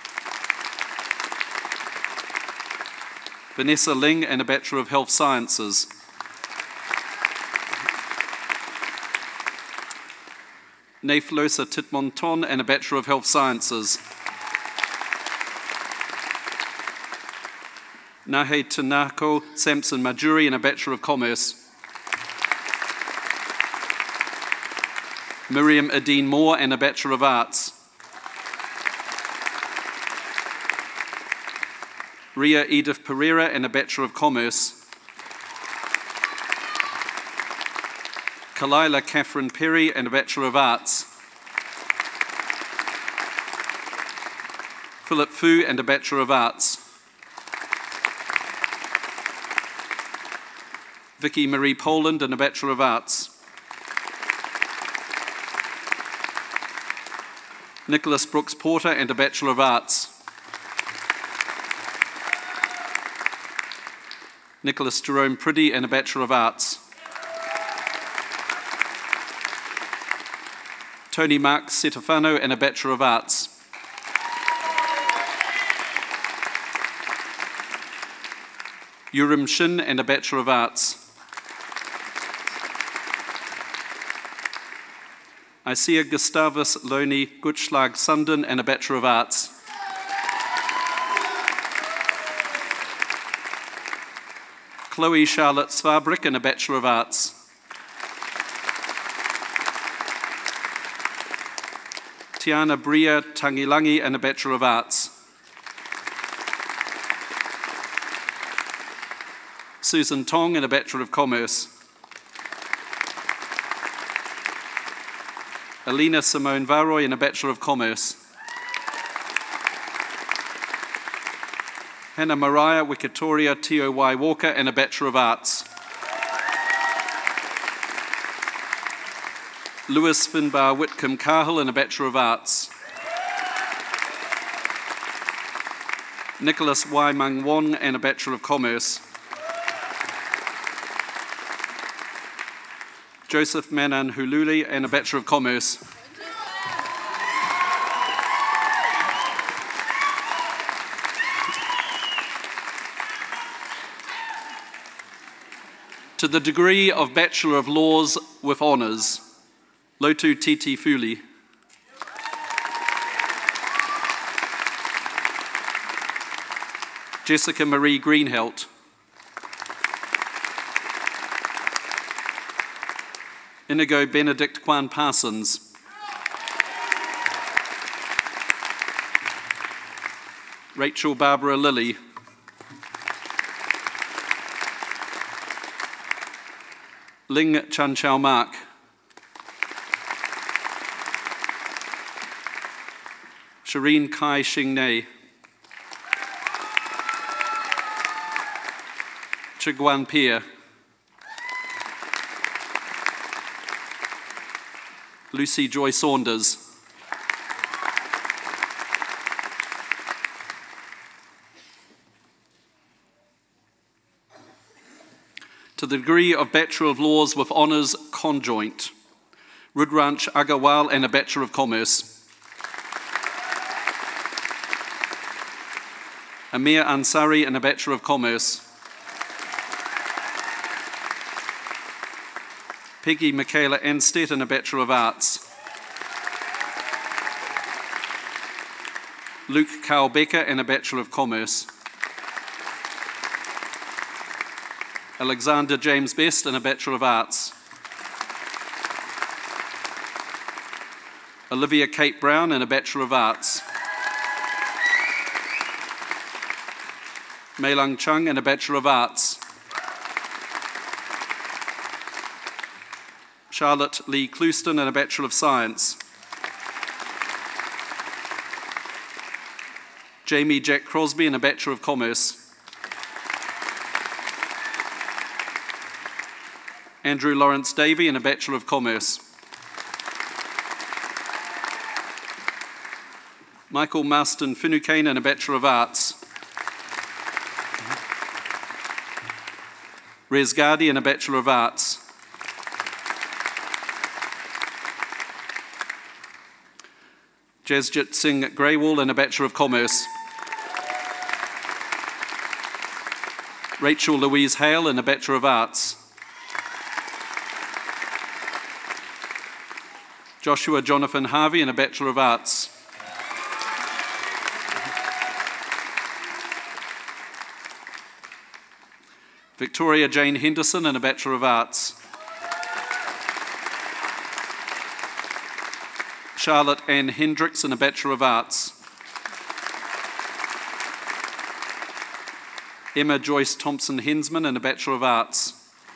Vanessa Ling and a Bachelor of Health Sciences. Neiflosa Titmonton and a Bachelor of Health Sciences. Nahe Tanako Samson Majuri and a Bachelor of Commerce. Miriam Adine Moore and a Bachelor of Arts. Ria Edith Pereira and a Bachelor of Commerce. Kalila Catherine Perry and a Bachelor of Arts. Philip Fu and a Bachelor of Arts. Vicky Marie Poland and a Bachelor of Arts. Nicholas Brooks Porter and a Bachelor of Arts. Nicholas Jerome Priddy and a Bachelor of Arts. Tony Mark Setafano and a Bachelor of Arts. Urim Shin and a Bachelor of Arts. Isaiah Gustavus Loni Gutschlag Sundin and a Bachelor of Arts. Chloe Charlotte Svabrick and a Bachelor of Arts. Tiana Bria Tangilangi and a Bachelor of Arts. Susan Tong and a Bachelor of Commerce. Alina Simone Varoy and a Bachelor of Commerce. Hannah Mariah Wikitoria T O Y Walker and a Bachelor of Arts. Lewis Finbar Whitcomb Cahill and a Bachelor of Arts. Nicholas Y. Mang Wong and a Bachelor of Commerce. Joseph Manan Hululi and a Bachelor of Commerce. To the degree of Bachelor of Laws with Honours, Lotu Titi Fuli. Jessica Marie Greenhelt. Inigo Benedict Kwan Parsons. Rachel Barbara Lilly. Ling Chan Chao Mark. Shireen Kai Shing Nei. Chiguan Pia. Lucy Joy Saunders. To the degree of Bachelor of Laws with Honours Conjoint, Rudranch Agarwal and a Bachelor of Commerce. Amir Ansari and a Bachelor of Commerce. Peggy Michaela Enstedt and a Bachelor of Arts. Luke Carl Becker and a Bachelor of Commerce. Alexander James Best and a Bachelor of Arts. Olivia Kate Brown and a Bachelor of Arts. Mei Lang Chung and a Bachelor of Arts. Charlotte Lee Clouston and a Bachelor of Science. Jamie Jack Crosby and a Bachelor of Commerce. Andrew Lawrence Davey and a Bachelor of Commerce. Michael Marston Finucane and a Bachelor of Arts. Rez Gardi and a Bachelor of Arts. Jasjit Singh Greywall and a Bachelor of Commerce. Rachel Louise Hale and a Bachelor of Arts. Joshua Jonathan Harvey and a Bachelor of Arts. Victoria Jane Henderson and a Bachelor of Arts. Charlotte Ann Hendricks and a Bachelor of Arts. Emma Joyce Thompson Hensman and a Bachelor of Arts.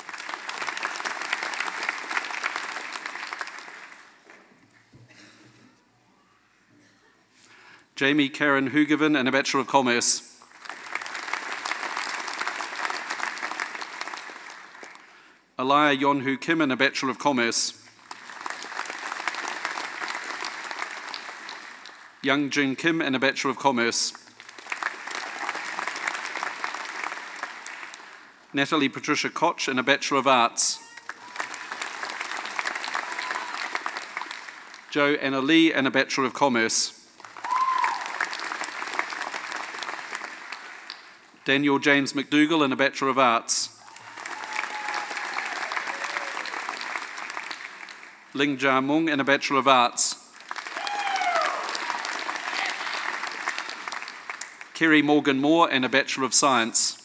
Jamie Karen Hugovan and a Bachelor of Commerce. Alaya Yonhu Kim and a Bachelor of Commerce. Young Jin Kim and a Bachelor of Commerce. Natalie Patricia Koch and a Bachelor of Arts. Jo Anna Lee and a Bachelor of Commerce. Daniel James McDougall and a Bachelor of Arts. Ling Jia Mung and a Bachelor of Arts. Kerry Morgan Moore and a Bachelor of Science.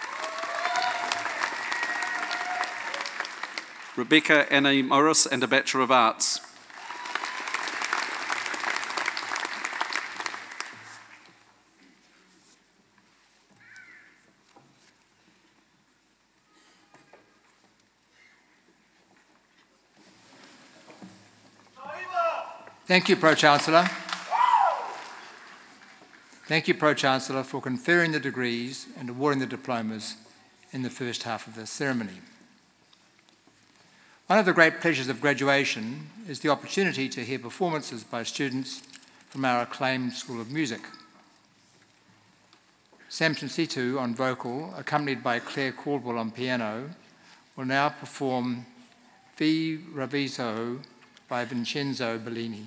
Rebecca Annie Morris and a Bachelor of Arts.
Thank you, Pro-Chancellor. Thank you, Pro-Chancellor, for conferring the degrees and awarding the diplomas in the first half of this ceremony. One of the great pleasures of graduation is the opportunity to hear performances by students from our acclaimed School of Music. Samson Situ on vocal, accompanied by Claire Caldwell on piano, will now perform Vi Ravviso by Vincenzo Bellini.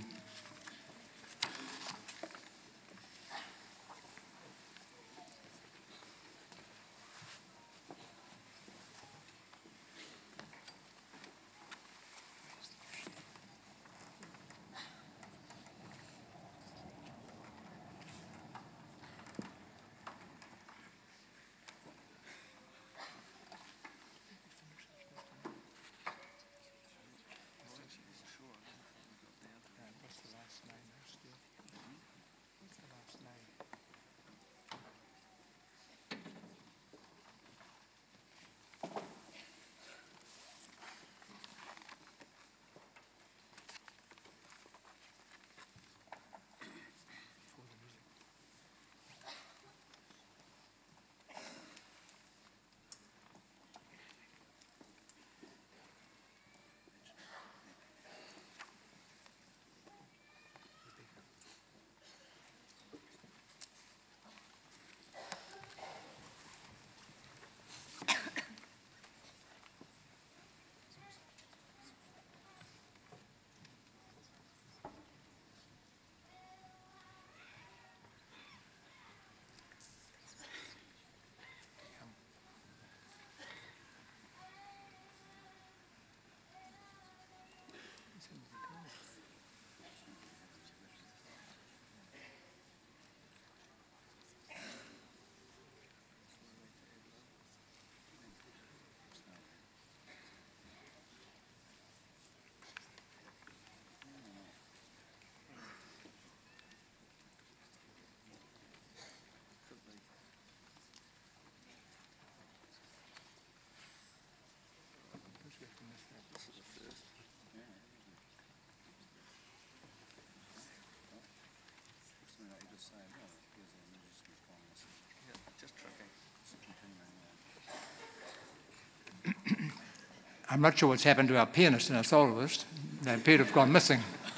I'm not sure what's happened to our pianist and our soloist. They appear to have gone missing.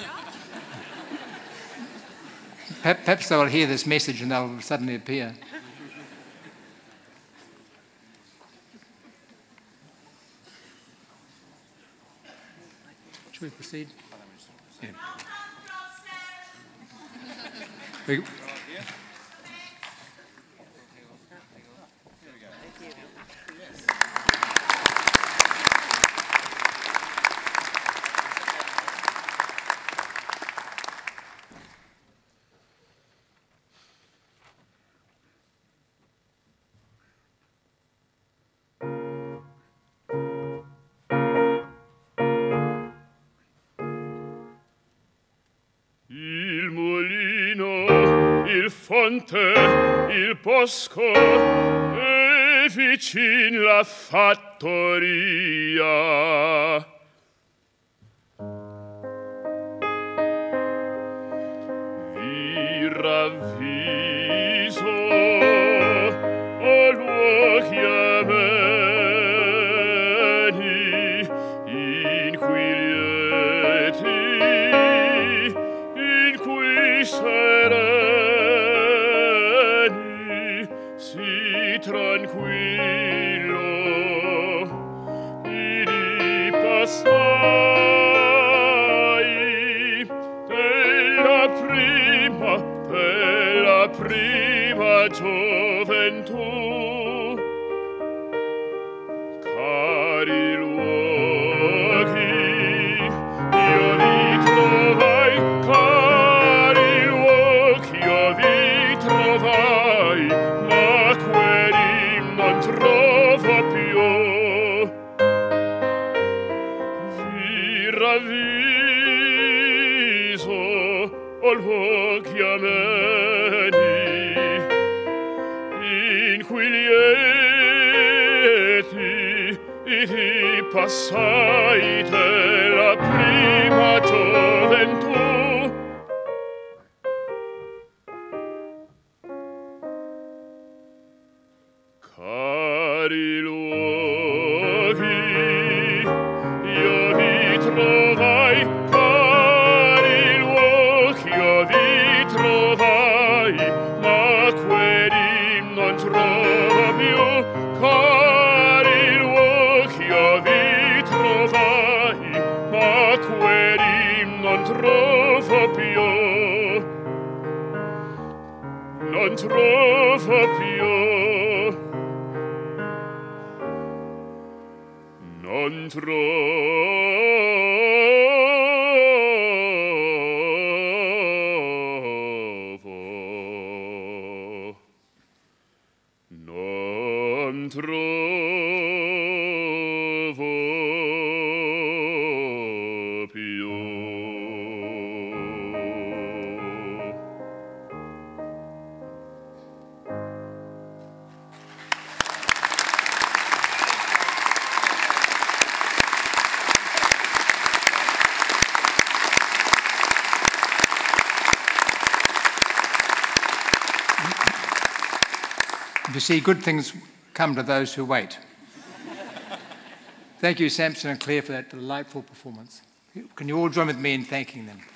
Perhaps they'll hear this message and they'll suddenly appear. Should we proceed? Yeah. We,
fonte, il bosco e vicin la fattoria. Vi ravviso, o luoghi ameni, in cui lieti, in cui sereni, si tranquillo, ivi passai della prima, della prima gioventù. Cari luoghi, io vi trovai, cari luoghi, io vi trovai, ma quelli non trovo più. Vi ravviso, o luoghi ameni, in cui lieti ivi passai della prima gioventù. Cari luoghi, io vi trovai, cari luoghi, io vi trovai, ma quelli non trovo più. Cari luoghi, io vi trovai, ma quelli non trovo più. Non trovo più. Non trovo, non trovo più.
You see, good things come to those who wait. Thank you, Samson and Claire, for that delightful performance. Can you all join with me in thanking them?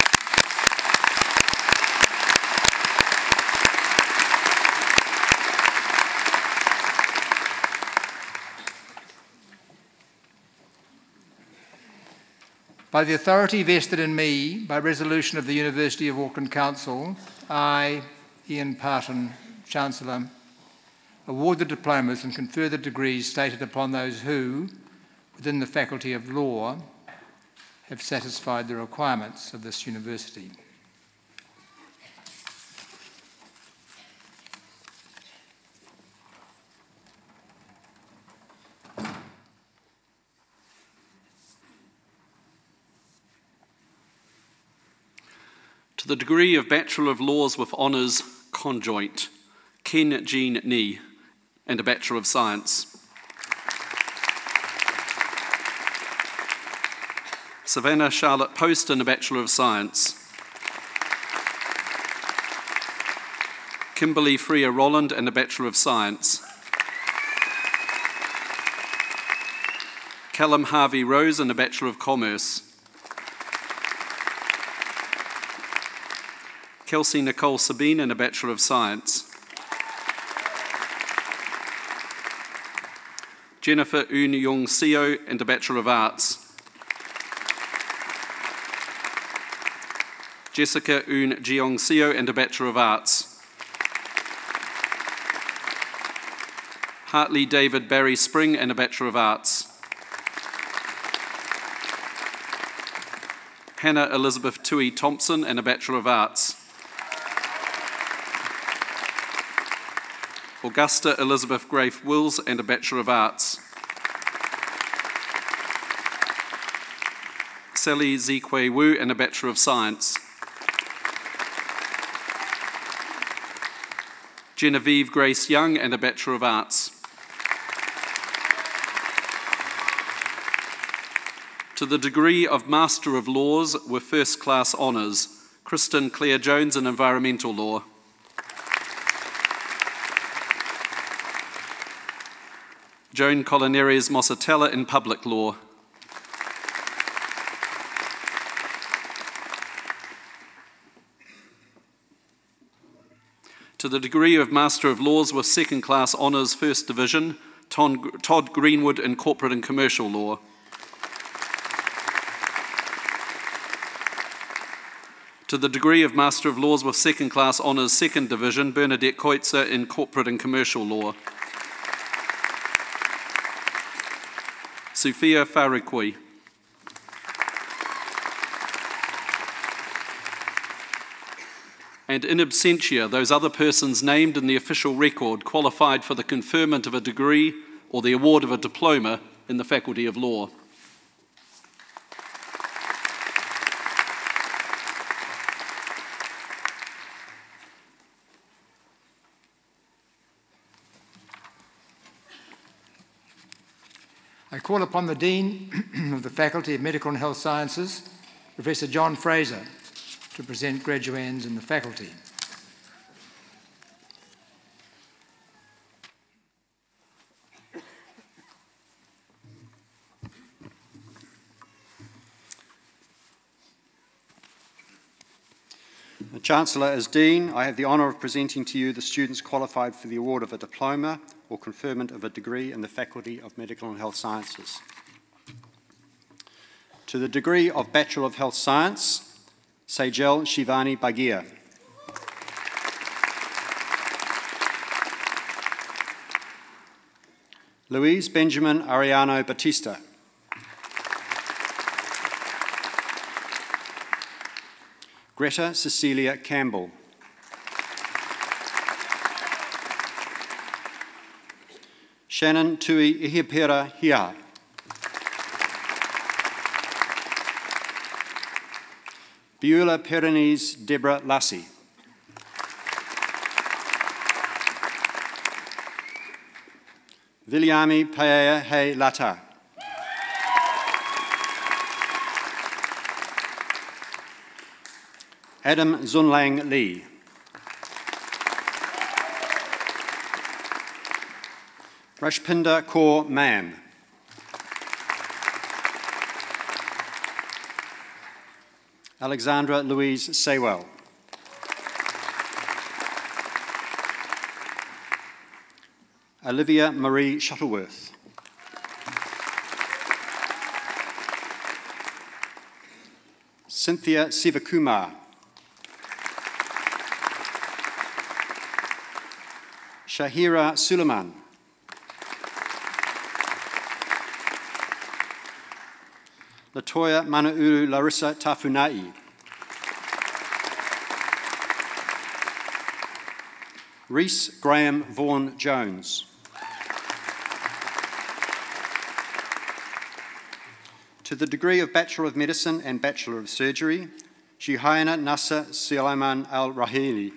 By the authority vested in me by resolution of the University of Auckland Council, I, Ian Parton, Chancellor, award the diplomas and confer the degrees stated upon those who, within the Faculty of Law, have satisfied the requirements of this university.
To the degree of Bachelor of Laws with Honours Conjoint, Ken Jean Nee, and a Bachelor of Science. Savannah Charlotte Poston, a Bachelor of Science. Kimberly Freya Rolland, and a Bachelor of Science. Callum Harvey Rose, and a Bachelor of Commerce. Kelsey Nicole Sabine, and a Bachelor of Science. Jennifer Eun Young Seo, and a Bachelor of Arts. Jessica Eun Jeong Seo, and a Bachelor of Arts. Hartley David Barry Spring, and a Bachelor of Arts. Hannah Elizabeth Tui Thompson, and a Bachelor of Arts. Augusta Elizabeth Grafe Wills, and a Bachelor of Arts. Sally Zikwe Wu, and a Bachelor of Science. Genevieve Grace Young and a Bachelor of Arts. To the degree of Master of Laws with First Class Honours, Kristen Claire Jones in Environmental Law. Joan Collineres Mosatella in Public Law. To the degree of Master of Laws with Second Class Honours First Division, Todd Greenwood in Corporate and Commercial Law. To the degree of Master of Laws with Second Class Honours Second Division, Bernadette Koitzer in Corporate and Commercial Law. Sophia Farikwi. And in absentia, those other persons named in the official record qualified for the conferment of a degree or the award of a diploma in the Faculty of Law.
I call upon the Dean of the Faculty of Medical and Health Sciences, Professor John Fraser, to present graduands in the faculty.
The Chancellor, as Dean, I have the honour of presenting to you the students qualified for the award of a diploma or conferment of a degree in the Faculty of Medical and Health Sciences. To the degree of Bachelor of Health Science, Sejal Shivani Bagia. Louise Benjamin Ariano Batista. Greta Cecilia Campbell. Shannon Tui Ihipera Hia. Beulah Perenise Deborah Lassie. Viliami Paea He Lata. Adam Zunlang Lee. Rashpinda Kaur Mann. Alexandra Louise Saywell. Olivia Marie Shuttleworth. Cynthia Sivakumar. Shahira Suleiman. Latoya Manauru Larissa Tafunai. Reese Graham Vaughan Jones. To the degree of Bachelor of Medicine and Bachelor of Surgery, Shihaina Nasa Sulaiman Al-Rahili.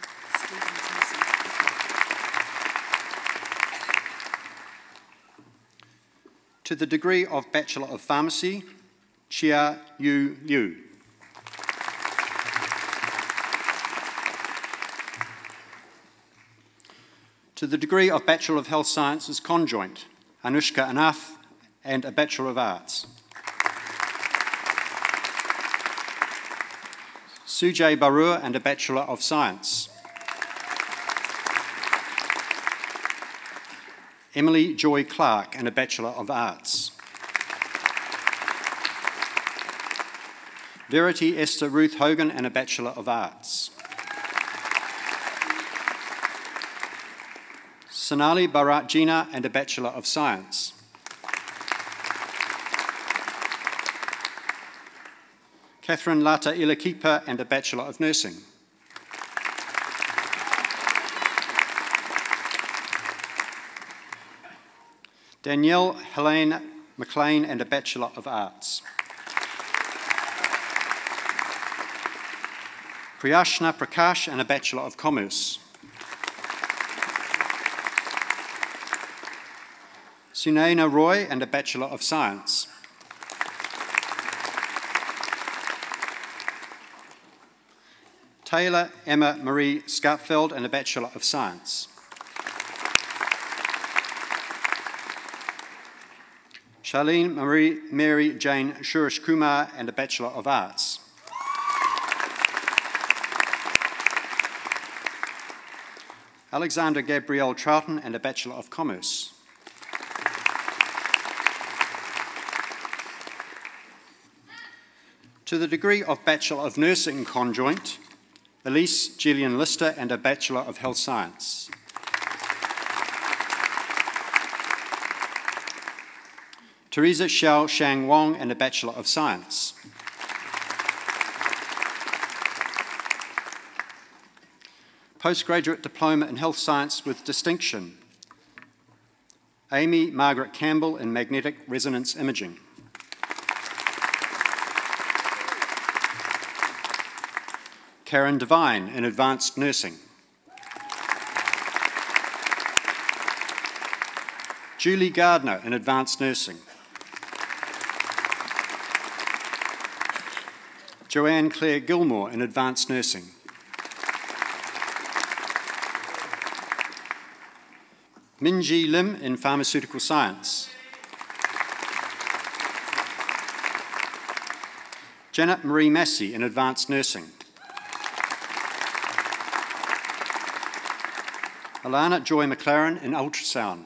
To the degree of Bachelor of Pharmacy, Chia Yu Liu. To the degree of Bachelor of Health Sciences Conjoint, Anushka Anath and a Bachelor of Arts. Sujay Barua and a Bachelor of Science. Emily Joy Clark and a Bachelor of Arts. Verity Esther Ruth Hogan and a Bachelor of Arts. Sonali Bharat Jina and a Bachelor of Science. Catherine Lata Ilakipa and a Bachelor of Nursing. Danielle Helene McLean and a Bachelor of Arts. Priyashna Prakash and a Bachelor of Commerce. Sunaina Roy and a Bachelor of Science. Taylor Emma Marie Skarpfeld and a Bachelor of Science. Charlene Marie Mary Jane Shurish Kumar and a Bachelor of Arts. Alexander Gabrielle Troughton and a Bachelor of Commerce. To the degree of Bachelor of Nursing conjoint, Elise Gillian Lister and a Bachelor of Health Science. Teresa Xiao Shang Wong and a Bachelor of Science. Postgraduate Diploma in Health Science with distinction. Amy Margaret Campbell in Magnetic Resonance Imaging. Karen Devine in Advanced Nursing. Julie Gardner in Advanced Nursing. Joanne Claire Gilmore in Advanced Nursing. Minji Lim in Pharmaceutical Science. Janet Marie Massey in Advanced Nursing. Alana Joy McLaren in Ultrasound.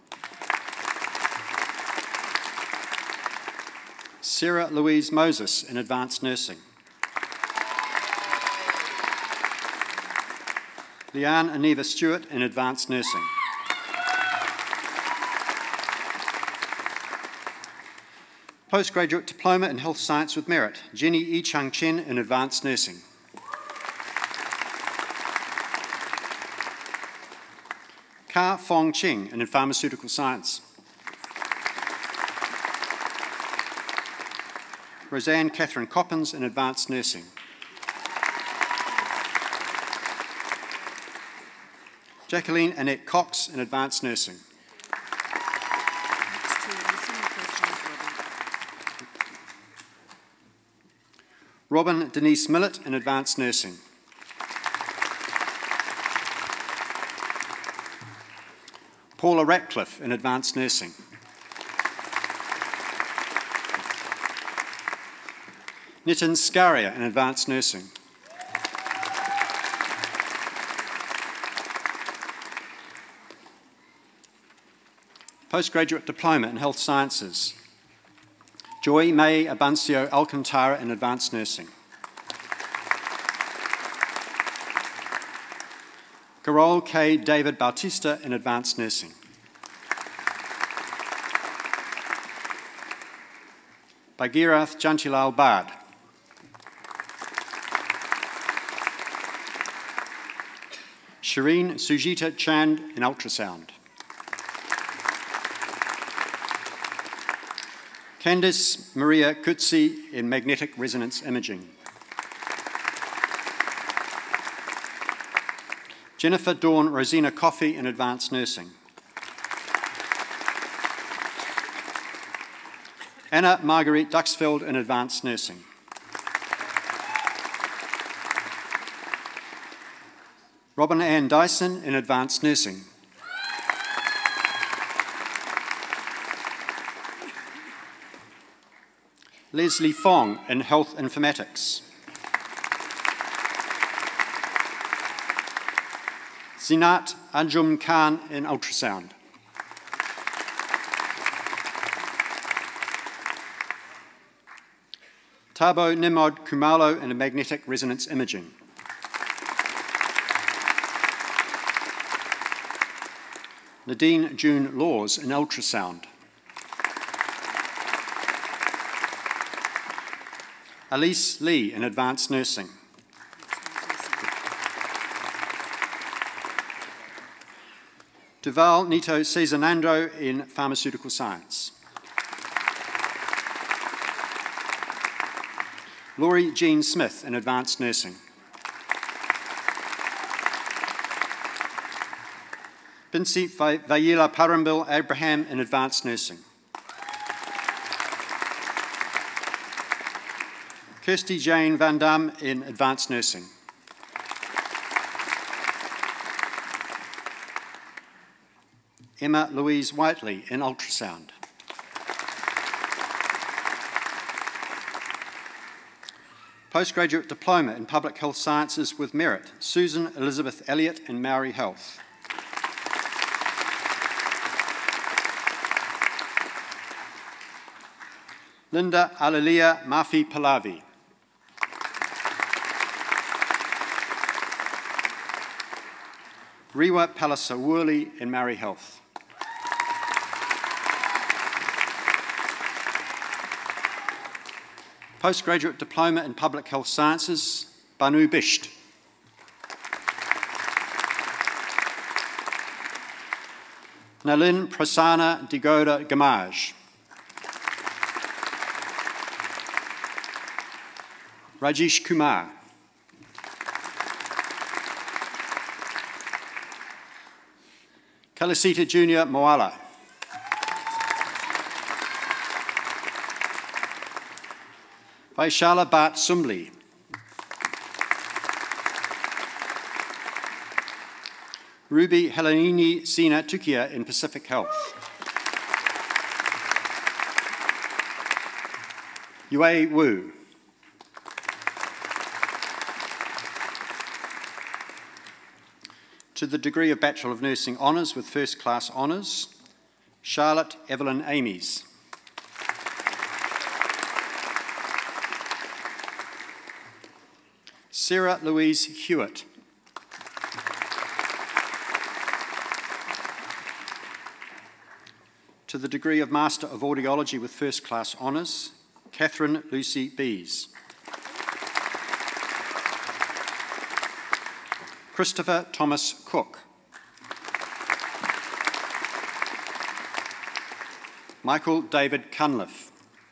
Sarah Louise Moses in Advanced Nursing. Leanne Aneva Stewart in Advanced Nursing. Postgraduate Diploma in Health Science with Merit, Jenny E. Chung Chen in Advanced Nursing. Ka Fong Cheng in Pharmaceutical Science. Roseanne Catherine Coppins in Advanced Nursing. Jacqueline Annette Cox in Advanced Nursing. Robin Denise Millett in Advanced Nursing. Paula Ratcliffe in Advanced Nursing. Nitin Skaria in Advanced Nursing. Postgraduate Diploma in Health Sciences. Joy May Abancio Alcantara in Advanced Nursing. Carol K. David Bautista in Advanced Nursing. Bhagirath Jantilal Bard. Shireen Sujita Chand in Ultrasound. Candice Maria Kutsi in Magnetic Resonance Imaging. Jennifer Dawn Rosina Coffey in Advanced Nursing. Anna Marguerite Duxfeld in Advanced Nursing. Robin Ann Dyson in Advanced Nursing. Leslie Fong in Health Informatics. Zinat Anjum Khan in Ultrasound. Tabo Nimod Kumalo in Magnetic Resonance Imaging. Nadine June Laws in Ultrasound. Elise Lee in Advanced Nursing. Duval Nito Cesarnando in Pharmaceutical Science. Laurie Jean Smith in Advanced Nursing. Binsi Vayila Parambil Abraham in Advanced Nursing. Kirsty Jane Van Dam in Advanced Nursing. Emma Louise Whiteley in Ultrasound. Postgraduate Diploma in Public Health Sciences with Merit, Susan Elizabeth Elliott in Maori Health. Linda Alilia Mafi Palavi. Riwa Palasawuli in Maori Health. Postgraduate Diploma in Public Health Sciences, Banu Bisht. Nalin Prasanna Digoda Gamaj. Rajesh Kumar. Kalisita Junior Moala. Vaishala Bhat Sumli. Ruby Helenini Sina Tukia in Pacific Health. Yue Wu. To the degree of Bachelor of Nursing Honours with First Class Honours, Charlotte Evelyn Amies. Sarah Louise Hewitt. To the degree of Master of Audiology with First Class Honours, Catherine Lucy Bees. Christopher Thomas Cook. Michael David Cunliffe.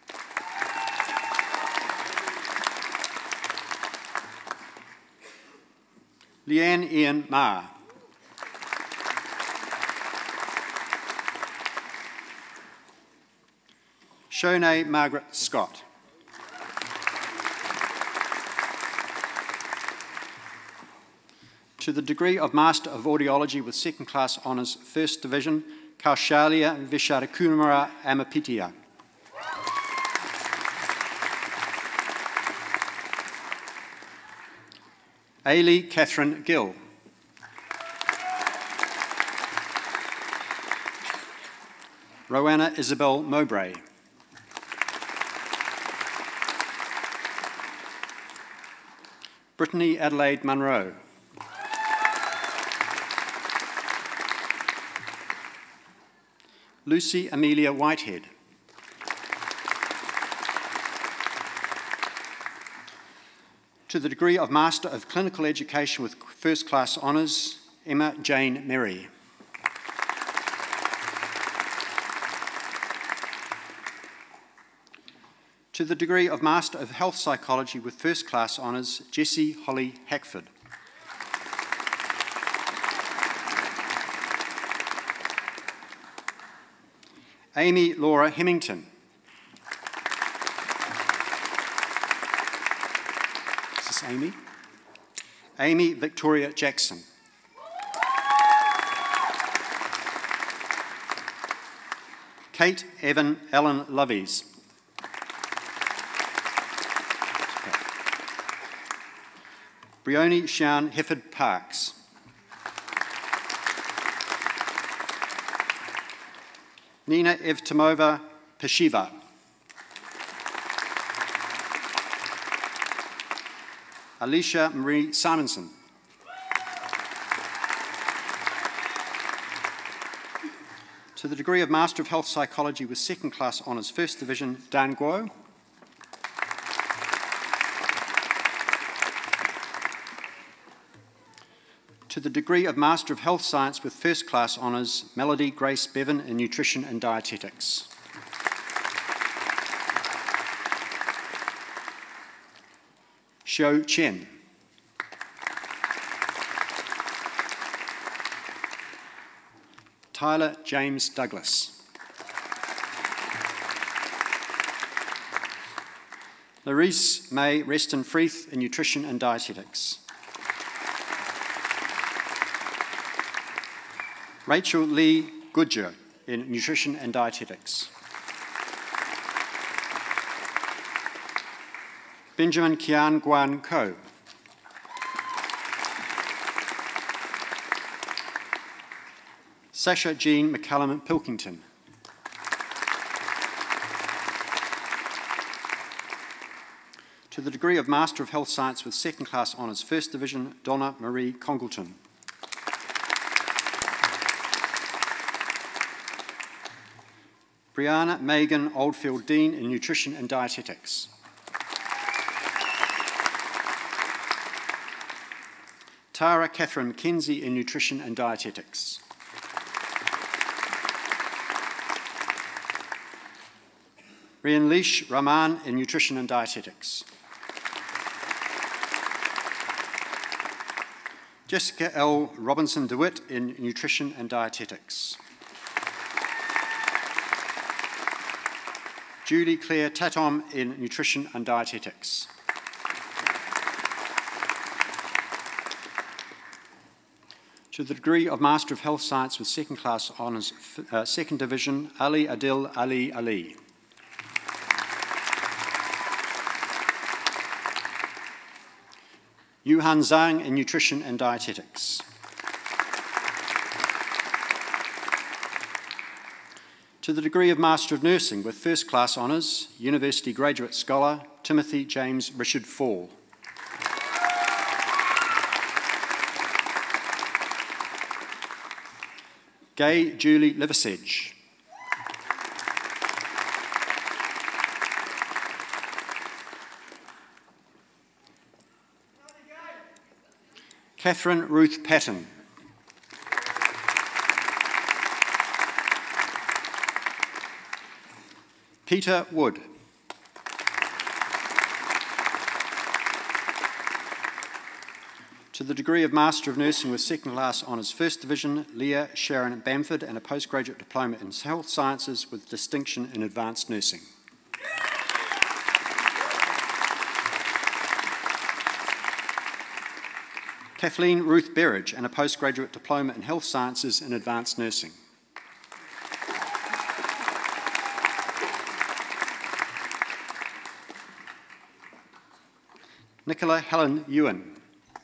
Leanne Ian Ma. Shone Margaret Scott. To the degree of Master of Audiology with Second Class Honours, First Division, Kaushalya Visharakumara Amapitiya. Ailey Catherine Gill. Rowanna Isabel Mowbray. Brittany Adelaide Munro. Lucy Amelia Whitehead. To the degree of Master of Clinical Education with First Class Honours, Emma Jane Merry. To the degree of Master of Health Psychology with First Class Honours, Jessie Holly Hackford. Amy Laura Hemmington. Is this Amy? Amy Victoria Jackson. Kate Evan Ellen Lovies. Brioni Sian Hifford Parks. Nina Evtimova Peshiva. Alicia Marie Simonson. To the degree of Master of Health Psychology with Second Class Honours, First Division, Dan Guo. To the degree of Master of Health Science with First Class Honours, Melody Grace Bevan in Nutrition and Dietetics. Xiao Chen. Tyler James Douglas. Larisse May Reston Freeth in Nutrition and Dietetics. Rachel Lee Goodger in Nutrition and Dietetics. Benjamin Kian Guan Ko. Sasha Jean McCallum Pilkington. To the degree of Master of Health Science with Second Class Honours, First Division, Donna Marie Congleton. Brianna Megan Oldfield Dean in Nutrition and Dietetics. Tara Catherine McKenzie in Nutrition and Dietetics. Rian Leash Rahman in Nutrition and Dietetics. Jessica L. Robinson DeWitt in Nutrition and Dietetics. Julie Claire Tatom in Nutrition and Dietetics. To the degree of Master of Health Science with Second Class Honours, uh, Second Division, Ali Adil Ali Ali. Yuhan Zhang in Nutrition and Dietetics. To the degree of Master of Nursing with First Class Honours, University Graduate Scholar, Timothy James Richard Fall. Gay Julie Liversedge. Catherine Ruth Patton. Peter Wood. To the degree of Master of Nursing with Second Class Honours, First Division, Leah Sharon Bamford, and a postgraduate diploma in Health Sciences with distinction in Advanced Nursing. Kathleen Ruth Berridge, and a postgraduate diploma in Health Sciences in Advanced Nursing. Nicola Helen Ewan.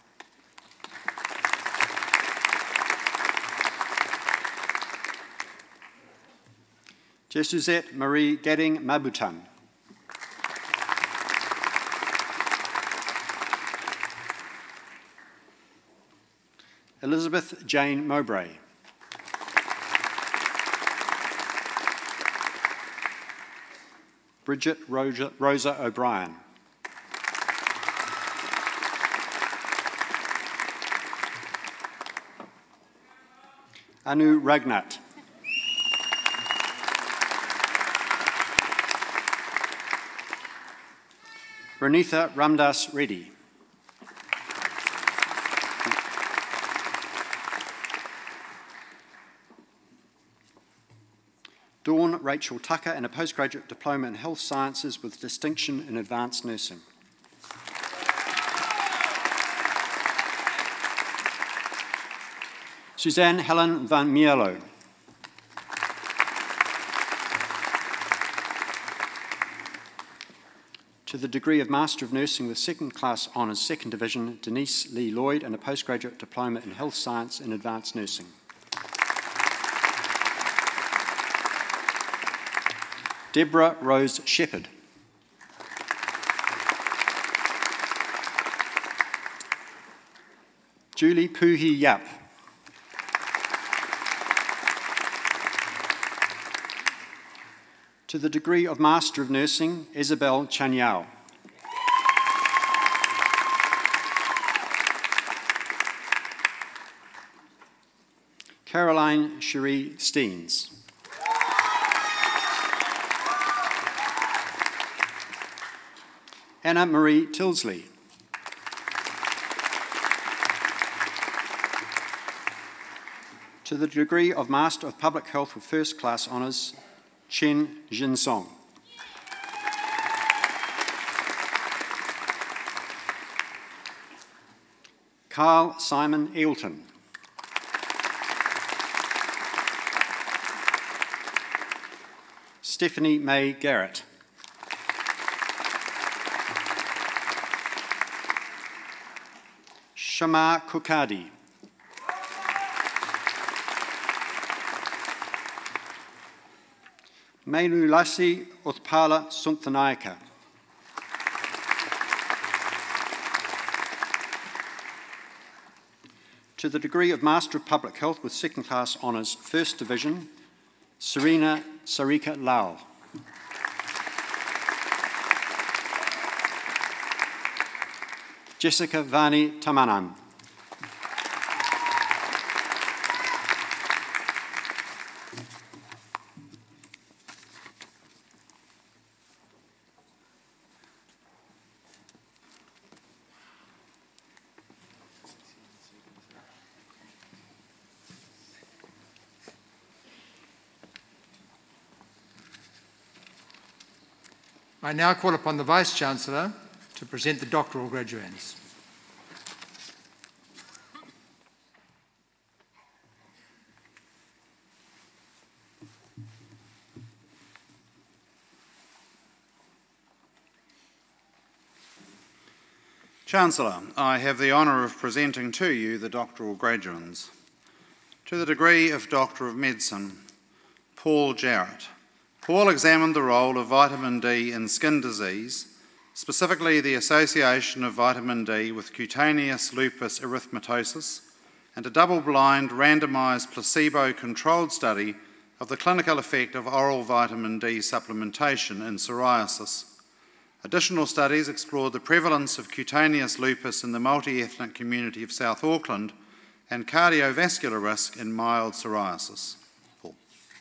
Jesuzette Marie Gadding Mabutan. Elizabeth Jane Mowbray. Bridget Rosa, Rosa O'Brien. Anu Ragnat. Renitha Ramdas Reddy. Dawn Rachel Tucker, and a postgraduate diploma in Health Sciences with distinction in Advanced Nursing. Suzanne Helen van Mierlo. To the degree of Master of Nursing with Second Class Honours, Second Division, Denise Lee Lloyd, and a postgraduate diploma in Health Science in Advanced Nursing. Deborah Rose Shepherd. Julie Puhi Yap. To the degree of Master of Nursing, Isabel Chanyao. Caroline Cherie Steens. Anna Marie Tilsley. To the degree of Master of Public Health with First Class Honours, Chen Jinsong. Carl Simon Eelton. Stephanie May Garrett. Shamar Kukadi. Mainulasi Uthpala Sunthanaika. To the degree of Master of Public Health with Second Class Honours, First Division, Serena Sarika Lau. Jessica Vani Tamanan.
I now call upon the Vice-Chancellor to present the doctoral graduands.
Chancellor, I have the honour of presenting to you the doctoral graduands. To the degree of Doctor of Medicine, Paul Jarrett. Paul examined the role of vitamin D in skin disease, specifically the association of vitamin D with cutaneous lupus erythematosus, and a double-blind, randomised, placebo-controlled study of the clinical effect of oral vitamin D supplementation in psoriasis. Additional studies explored the prevalence of cutaneous lupus in the multi-ethnic community of South Auckland and cardiovascular risk in mild psoriasis. Paul.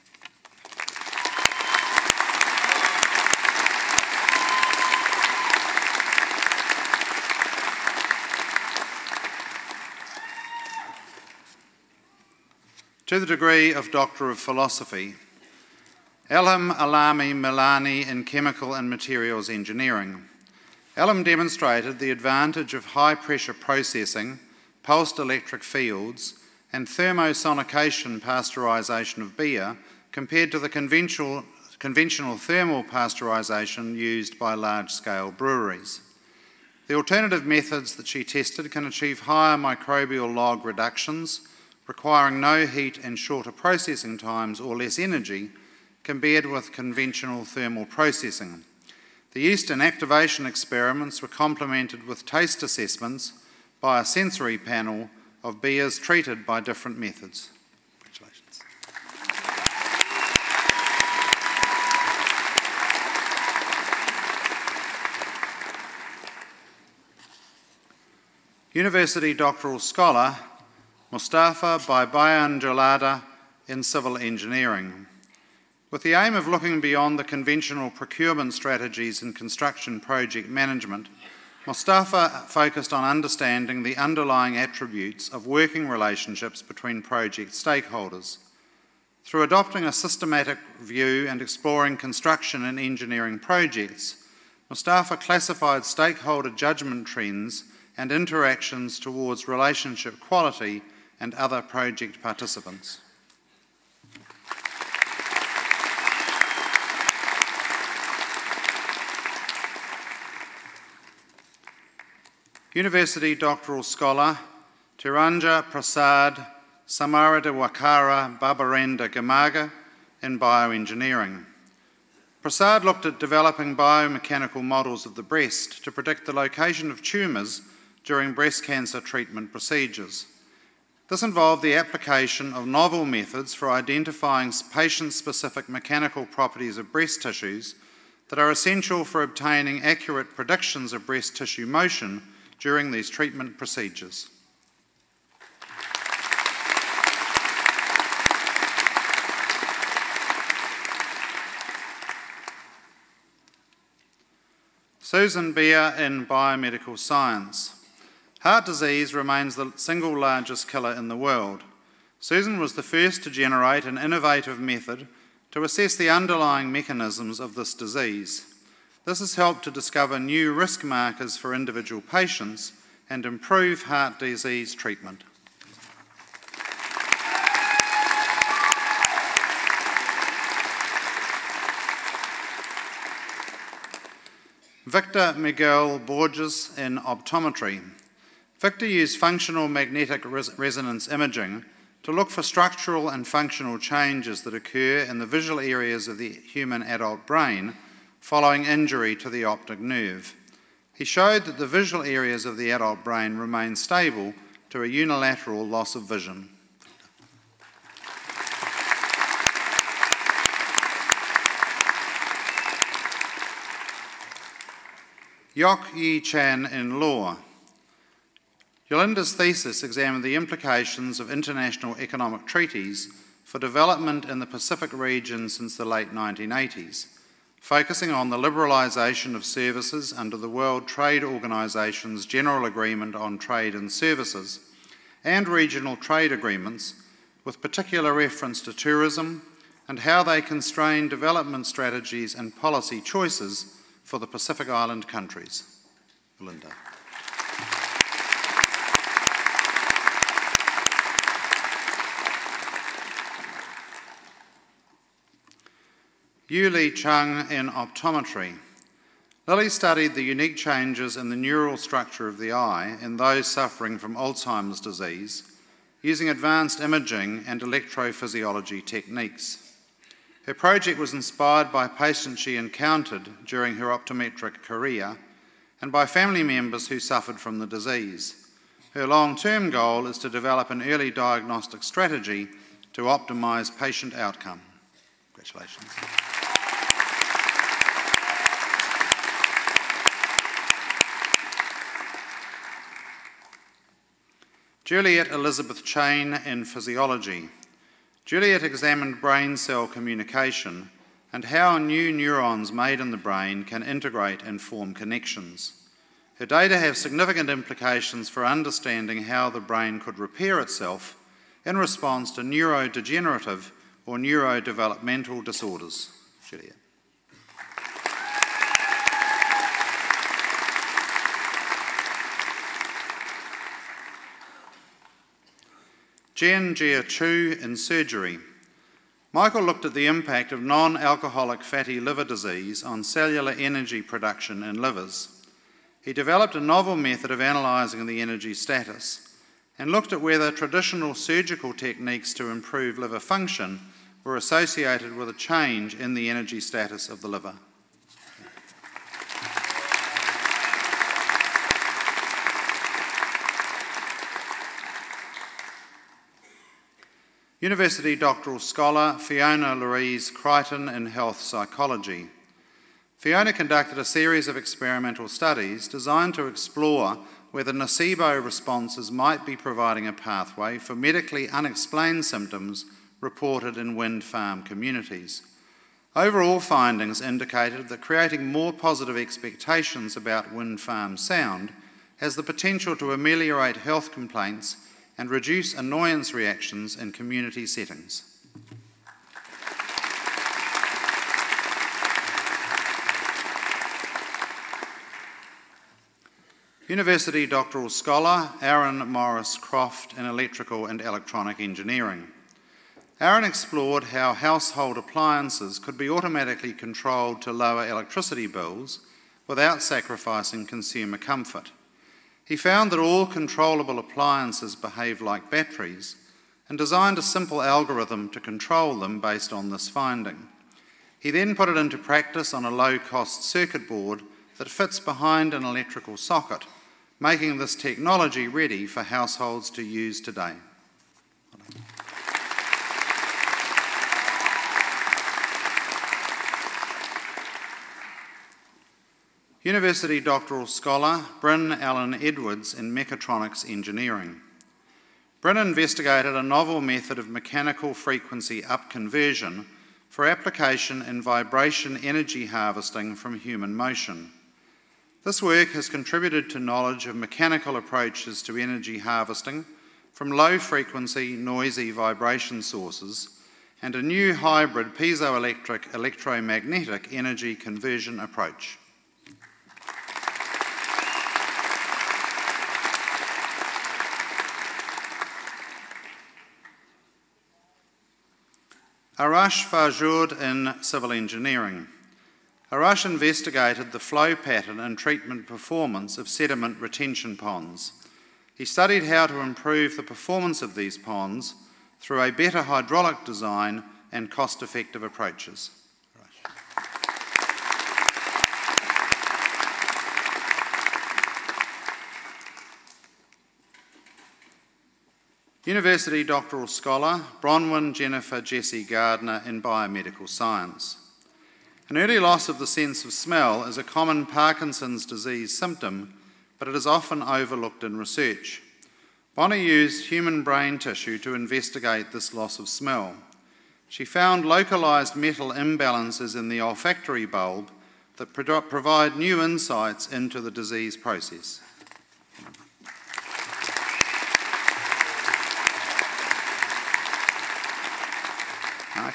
To the degree of Doctor of Philosophy, Elham Alami Milani in Chemical and Materials Engineering. Elham demonstrated the advantage of high-pressure processing, pulsed electric fields, and thermosonication pasteurisation of beer compared to the conventional, conventional thermal pasteurisation used by large-scale breweries. The alternative methods that she tested can achieve higher microbial log reductions, requiring no heat and shorter processing times or less energy, compared with conventional thermal processing. The yeast and activation experiments were complemented with taste assessments by a sensory panel of beers treated by different methods. Congratulations. University doctoral scholar Mustafa Baibayan Jalada in Civil Engineering. With the aim of looking beyond the conventional procurement strategies in construction project management, Mustafa focused on understanding the underlying attributes of working relationships between project stakeholders. Through adopting a systematic view and exploring construction and engineering projects, Mustafa classified stakeholder judgment trends and interactions towards relationship quality and other project participants. University doctoral scholar Tiranja Prasad Samaradewakara Babarenda Gamaga in bioengineering. Prasad looked at developing biomechanical models of the breast to predict the location of tumours during breast cancer treatment procedures. This involved the application of novel methods for identifying patient-specific mechanical properties of breast tissues that are essential for obtaining accurate predictions of breast tissue motion during these treatment procedures. Susan Beer in biomedical science. Heart disease remains the single largest killer in the world. Susan was the first to generate an innovative method to assess the underlying mechanisms of this disease. This has helped to discover new risk markers for individual patients and improve heart disease treatment. Victor Miguel Borges in optometry. Victor used functional magnetic res resonance imaging to look for structural and functional changes that occur in the visual areas of the human adult brain following injury to the optic nerve. He showed that the visual areas of the adult brain remain stable to a unilateral loss of vision. Yok Yi Chan in law. Yolinda's thesis examined the implications of international economic treaties for development in the Pacific region since the late nineteen eighties, focusing on the liberalisation of services under the World Trade Organisation's General Agreement on Trade and Services and regional trade agreements, with particular reference to tourism and how they constrain development strategies and policy choices for the Pacific Island countries. Linda. Yuli Chung in optometry. Lily studied the unique changes in the neural structure of the eye in those suffering from Alzheimer's disease using advanced imaging and electrophysiology techniques. Her project was inspired by patients she encountered during her optometric career and by family members who suffered from the disease. Her long-term goal is to develop an early diagnostic strategy to optimise patient outcome. Congratulations. Juliet Elizabeth Chain in physiology. Juliet examined brain cell communication and how new neurons made in the brain can integrate and form connections. Her data have significant implications for understanding how the brain could repair itself in response to neurodegenerative or neurodevelopmental disorders. Juliet. Jen Jia Chu in surgery. Michael looked at the impact of non-alcoholic fatty liver disease on cellular energy production in livers. He developed a novel method of analysing the energy status and looked at whether traditional surgical techniques to improve liver function were associated with a change in the energy status of the liver. University doctoral scholar Fiona Louise Crichton in health psychology. Fiona conducted a series of experimental studies designed to explore whether nocebo responses might be providing a pathway for medically unexplained symptoms reported in wind farm communities. Overall findings indicated that creating more positive expectations about wind farm sound has the potential to ameliorate health complaints and reduce annoyance reactions in community settings. University doctoral scholar Aaron Morris Croft in electrical and electronic engineering. Aaron explored how household appliances could be automatically controlled to lower electricity bills without sacrificing consumer comfort. He found that all controllable appliances behave like batteries and designed a simple algorithm to control them based on this finding. He then put it into practice on a low-cost circuit board that fits behind an electrical socket, making this technology ready for households to use today. University doctoral scholar Bryn Allen Edwards in mechatronics engineering. Bryn investigated a novel method of mechanical frequency up conversion for application in vibration energy harvesting from human motion. This work has contributed to knowledge of mechanical approaches to energy harvesting from low-frequency, noisy vibration sources and a new hybrid piezoelectric electromagnetic energy conversion approach. Arash Farjoud in civil engineering. Arash investigated the flow pattern and treatment performance of sediment retention ponds. He studied how to improve the performance of these ponds through a better hydraulic design and cost-effective approaches. University doctoral scholar Bronwyn Jennifer Jessie Gardner in biomedical science. An early loss of the sense of smell is a common Parkinson's disease symptom, but it is often overlooked in research. Bonnie used human brain tissue to investigate this loss of smell. She found localised metal imbalances in the olfactory bulb that pro- provide new insights into the disease process. Mark.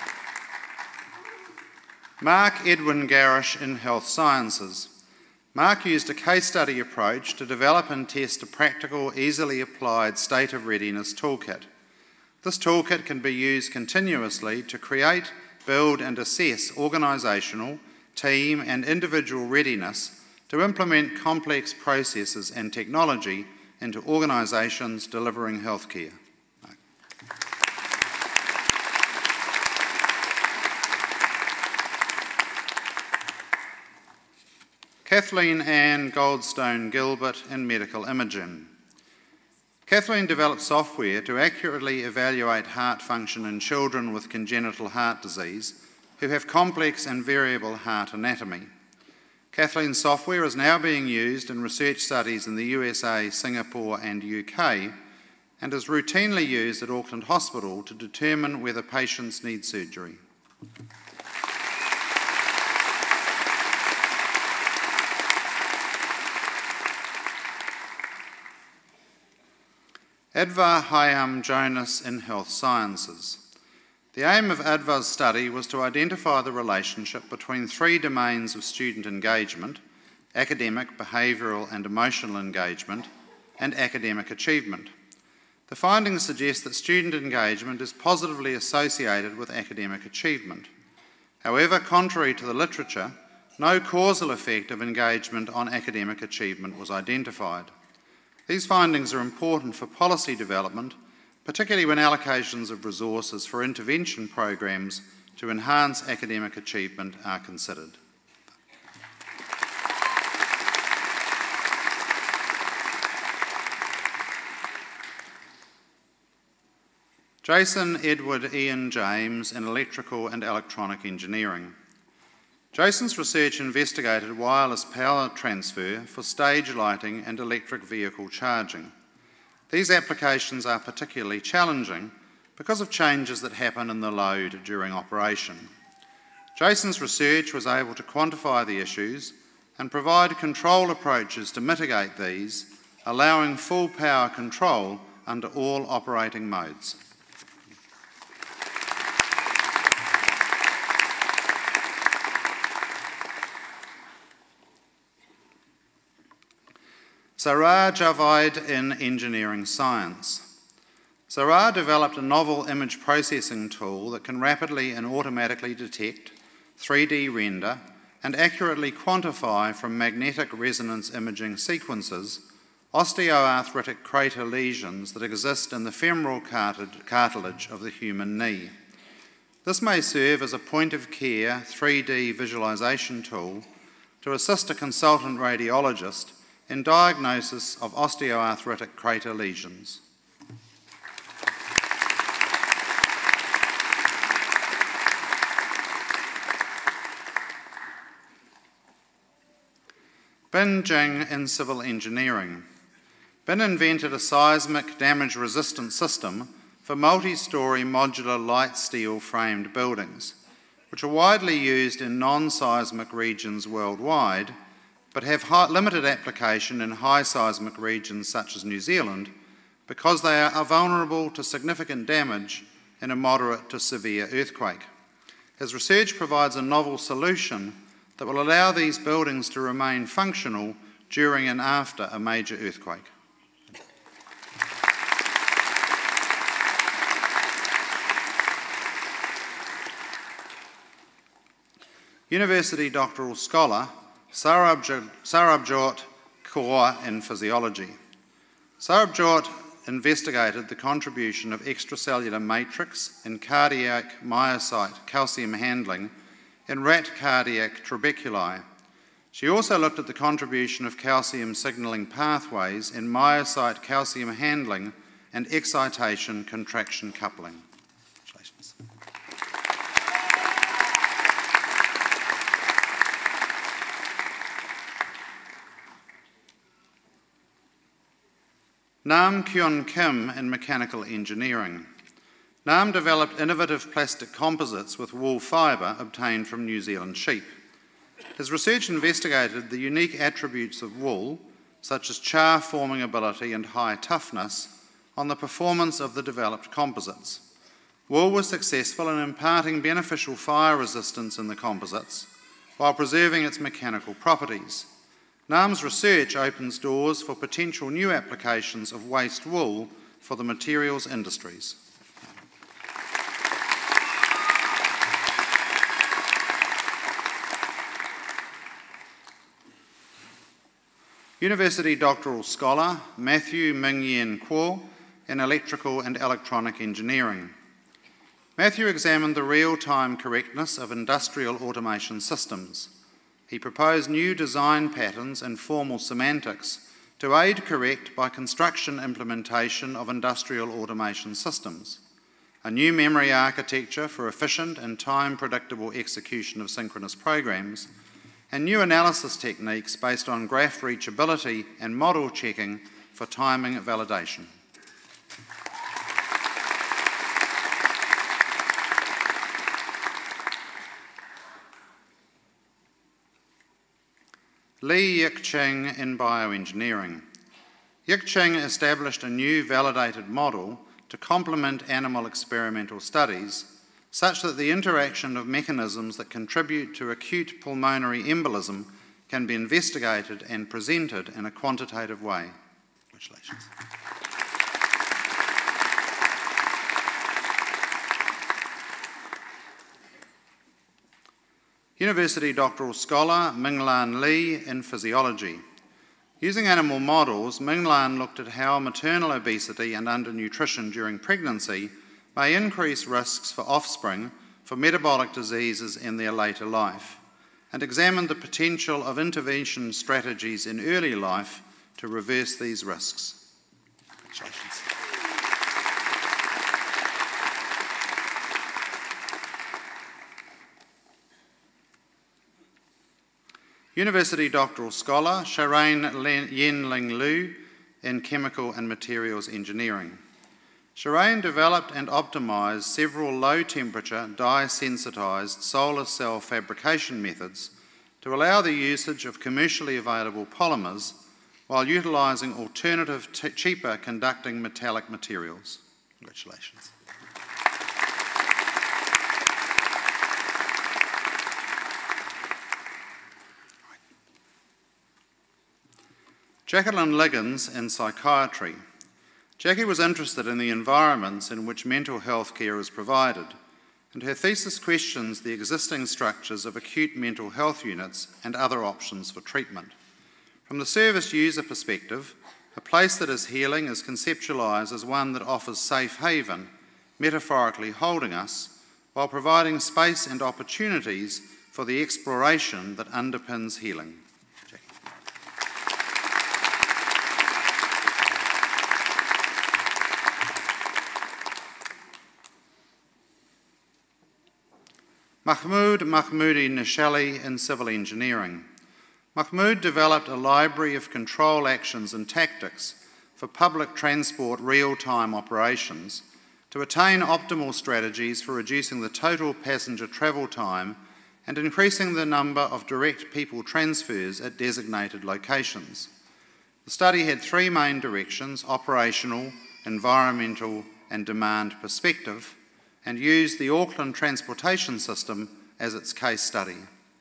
Mark Edwin Garish in health sciences. Mark used a case study approach to develop and test a practical, easily applied state of readiness toolkit. This toolkit can be used continuously to create, build and assess organisational, team and individual readiness to implement complex processes and technology into organisations delivering healthcare. Kathleen Ann Goldstone Gilbert in medical imaging. Kathleen developed software to accurately evaluate heart function in children with congenital heart disease who have complex and variable heart anatomy. Kathleen's software is now being used in research studies in the U S A, Singapore and U K and is routinely used at Auckland Hospital to determine whether patients need surgery. Advar Hayam Jonas in health sciences. The aim of Advar's study was to identify the relationship between three domains of student engagement: academic, behavioural and emotional engagement, and academic achievement. The findings suggest that student engagement is positively associated with academic achievement. However, contrary to the literature, no causal effect of engagement on academic achievement was identified. These findings are important for policy development, particularly when allocations of resources for intervention programs to enhance academic achievement are considered. Jason Edward Ian James in electrical and electronic engineering. Jason's research investigated wireless power transfer for stage lighting and electric vehicle charging. These applications are particularly challenging because of changes that happen in the load during operation. Jason's research was able to quantify the issues and provide control approaches to mitigate these, allowing full power control under all operating modes. Sarah Javed in engineering science. Sarah developed a novel image processing tool that can rapidly and automatically detect, three D render, and accurately quantify from magnetic resonance imaging sequences osteoarthritic crater lesions that exist in the femoral cartilage of the human knee. This may serve as a point-of-care three D visualisation tool to assist a consultant radiologist in diagnosis of osteoarthritic crater lesions. Bin Jing in civil engineering. Bin invented a seismic damage-resistant system for multi-storey modular light steel framed buildings, which are widely used in non-seismic regions worldwide, but have high, limited application in high seismic regions such as New Zealand because they are vulnerable to significant damage in a moderate to severe earthquake. His research provides a novel solution that will allow these buildings to remain functional during and after a major earthquake. University doctoral scholar Sarabjot Kaur in physiology. Sarabjot investigated the contribution of extracellular matrix in cardiac myocyte calcium handling in rat cardiac trabeculae. She also looked at the contribution of calcium signalling pathways in myocyte calcium handling and excitation contraction coupling. Congratulations. Nam Kyun Kim in mechanical engineering. Nam developed innovative plastic composites with wool fibre obtained from New Zealand sheep. His research investigated the unique attributes of wool, such as char forming ability and high toughness, on the performance of the developed composites. Wool was successful in imparting beneficial fire resistance in the composites while preserving its mechanical properties. Nam's research opens doors for potential new applications of waste wool for the materials industries. University doctoral scholar Matthew Ming-Yen Kuo in electrical and electronic engineering. Matthew examined the real-time correctness of industrial automation systems. He proposed new design patterns and formal semantics to aid correct by construction implementation of industrial automation systems, a new memory architecture for efficient and time-predictable execution of synchronous programs, and new analysis techniques based on graph reachability and model checking for timing validation. Li Yik-Ching in bioengineering. Yik-Ching established a new validated model to complement animal experimental studies, such that the interaction of mechanisms that contribute to acute pulmonary embolism can be investigated and presented in a quantitative way. Congratulations. University doctoral scholar Minglan Li in physiology. Using animal models, Minglan looked at how maternal obesity and undernutrition during pregnancy may increase risks for offspring for metabolic diseases in their later life, and examined the potential of intervention strategies in early life to reverse these risks. Congratulations. University doctoral scholar Sharain Yen-Ling Liu in chemical and materials engineering. Sharain developed and optimised several low-temperature, dye-sensitised solar cell fabrication methods to allow the usage of commercially available polymers while utilising alternative, cheaper conducting metallic materials. Congratulations. Jacqueline Liggins in psychiatry. Jackie was interested in the environments in which mental health care is provided, and her thesis questions the existing structures of acute mental health units and other options for treatment. From the service user perspective, a place that is healing is conceptualised as one that offers safe haven, metaphorically holding us, while providing space and opportunities for the exploration that underpins healing. Mahmoud Mahmoudi Nishali in civil engineering. Mahmoud developed a library of control actions and tactics for public transport real-time operations to attain optimal strategies for reducing the total passenger travel time and increasing the number of direct people transfers at designated locations. The study had three main directions: operational, environmental and demand perspective, and used the Auckland transportation system as its case study.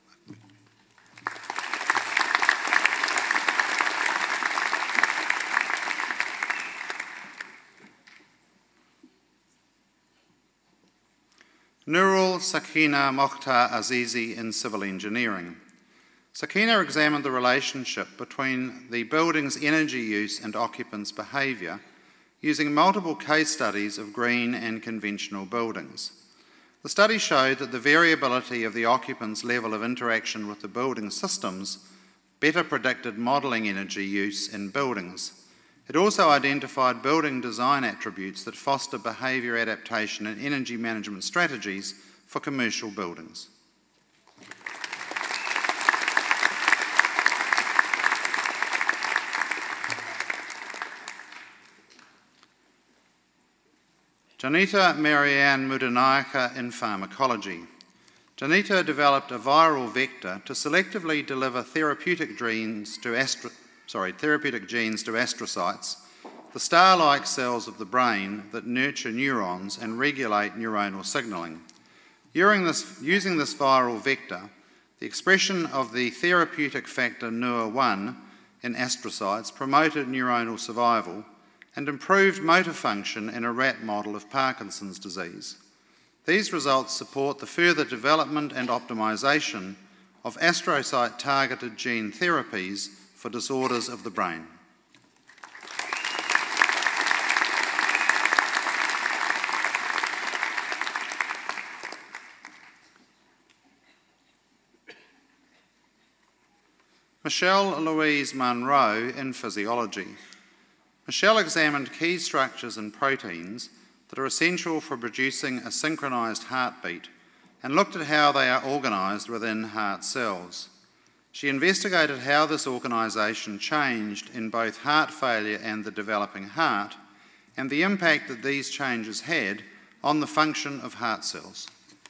Nurul Sakina Mokhtar Azizi in civil engineering. Sakina examined the relationship between the building's energy use and occupants' behaviour using multiple case studies of green and conventional buildings. The study showed that the variability of the occupants' level of interaction with the building systems better predicted modelling energy use in buildings. It also identified building design attributes that foster behaviour adaptation and energy management strategies for commercial buildings. Janita Marianne Mudanayaka in pharmacology. Janita developed a viral vector to selectively deliver therapeutic genes to astro sorry, therapeutic genes to astrocytes, the star-like cells of the brain that nurture neurons and regulate neuronal signalling. Using this, using this viral vector, the expression of the therapeutic factor N U R one in astrocytes promoted neuronal survival and improved motor function in a rat model of Parkinson's disease. These results support the further development and optimisation of astrocyte-targeted gene therapies for disorders of the brain. Michelle Louise Munro in physiology. Michelle examined key structures and proteins that are essential for producing a synchronised heartbeat and looked at how they are organised within heart cells. She investigated how this organisation changed in both heart failure and the developing heart, and the impact that these changes had on the function of heart cells.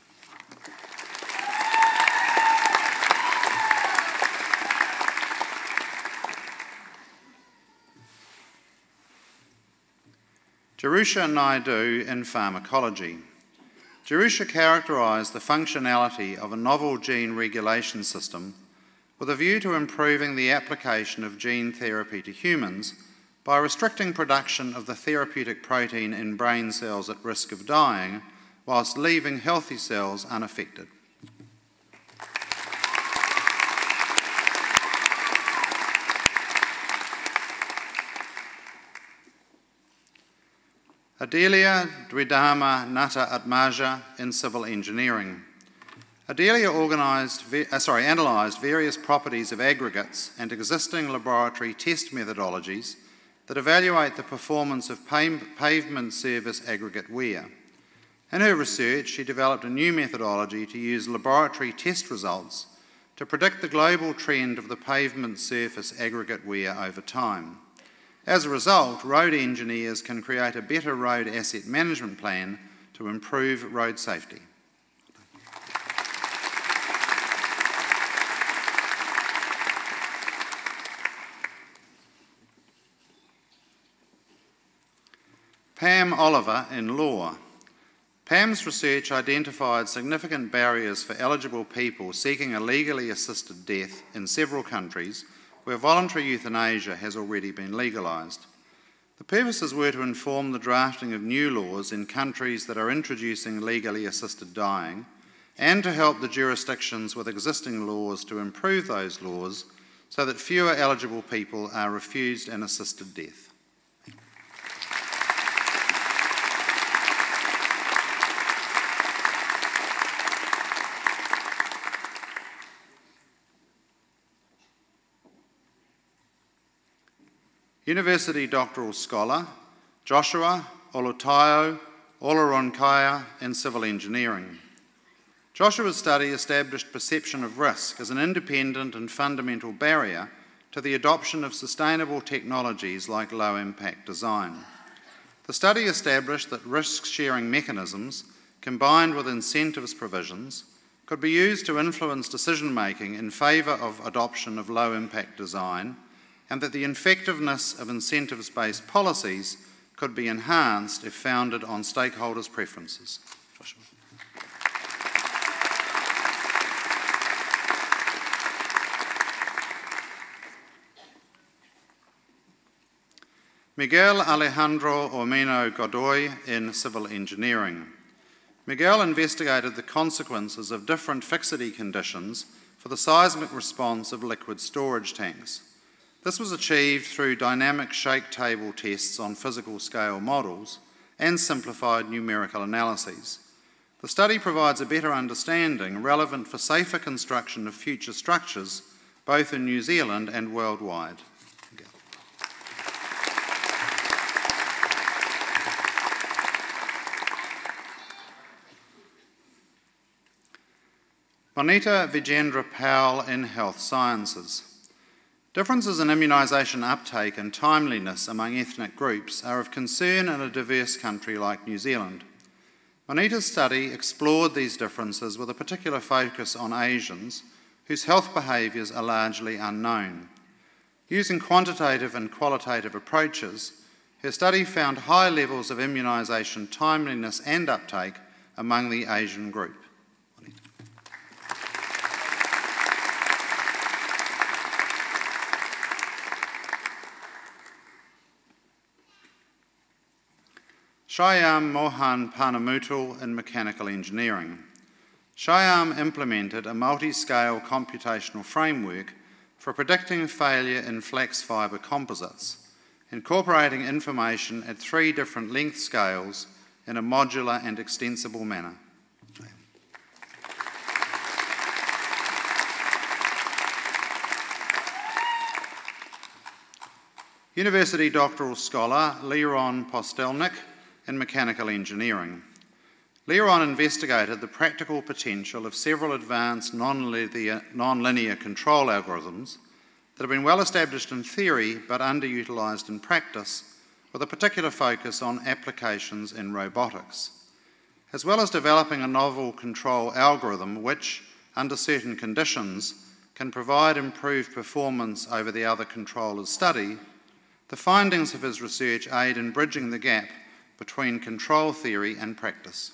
Jerusha Naidu in pharmacology. Jerusha characterised the functionality of a novel gene regulation system with a view to improving the application of gene therapy to humans by restricting production of the therapeutic protein in brain cells at risk of dying, whilst leaving healthy cells unaffected. Adelia Dwidharma Nata Atmaja in civil engineering. Adelia organised, uh, sorry, analysed various properties of aggregates and existing laboratory test methodologies that evaluate the performance of pavement service aggregate wear. In her research, she developed a new methodology to use laboratory test results to predict the global trend of the pavement surface aggregate wear over time. As a result, road engineers can create a better road asset management plan to improve road safety. Pam Oliver in law. Pam's research identified significant barriers for eligible people seeking a legally assisted death in several countries where voluntary euthanasia has already been legalised. The purposes were to inform the drafting of new laws in countries that are introducing legally assisted dying, and to help the jurisdictions with existing laws to improve those laws so that fewer eligible people are refused an assisted death. University doctoral scholar Joshua Olutayo Oloronkaya in civil engineering. Joshua's study established perception of risk as an independent and fundamental barrier to the adoption of sustainable technologies like low-impact design. The study established that risk-sharing mechanisms, combined with incentives provisions, could be used to influence decision-making in favour of adoption of low-impact design, and that the effectiveness of incentives-based policies could be enhanced if founded on stakeholders' preferences. Joshua. Miguel Alejandro Ormeno Godoy in civil engineering. Miguel investigated the consequences of different fixity conditions for the seismic response of liquid storage tanks. This was achieved through dynamic shake table tests on physical scale models and simplified numerical analyses. The study provides a better understanding relevant for safer construction of future structures, both in New Zealand and worldwide. Bonita Vijendra Powell in health sciences. Differences in immunisation uptake and timeliness among ethnic groups are of concern in a diverse country like New Zealand. Bonita's study explored these differences with a particular focus on Asians, whose health behaviours are largely unknown. Using quantitative and qualitative approaches, her study found high levels of immunisation timeliness and uptake among the Asian group. Shyam Mohan Panamutul in mechanical engineering. Shyam implemented a multi-scale computational framework for predicting failure in flex fibre composites, incorporating information at three different length scales in a modular and extensible manner. University doctoral scholar Leron Postelnik in mechanical engineering. Leron investigated the practical potential of several advanced non-linear, non-linear control algorithms that have been well established in theory but underutilised in practice, with a particular focus on applications in robotics, as well as developing a novel control algorithm which, under certain conditions, can provide improved performance over the other controllers studied. The findings of his research aid in bridging the gap between control theory and practice.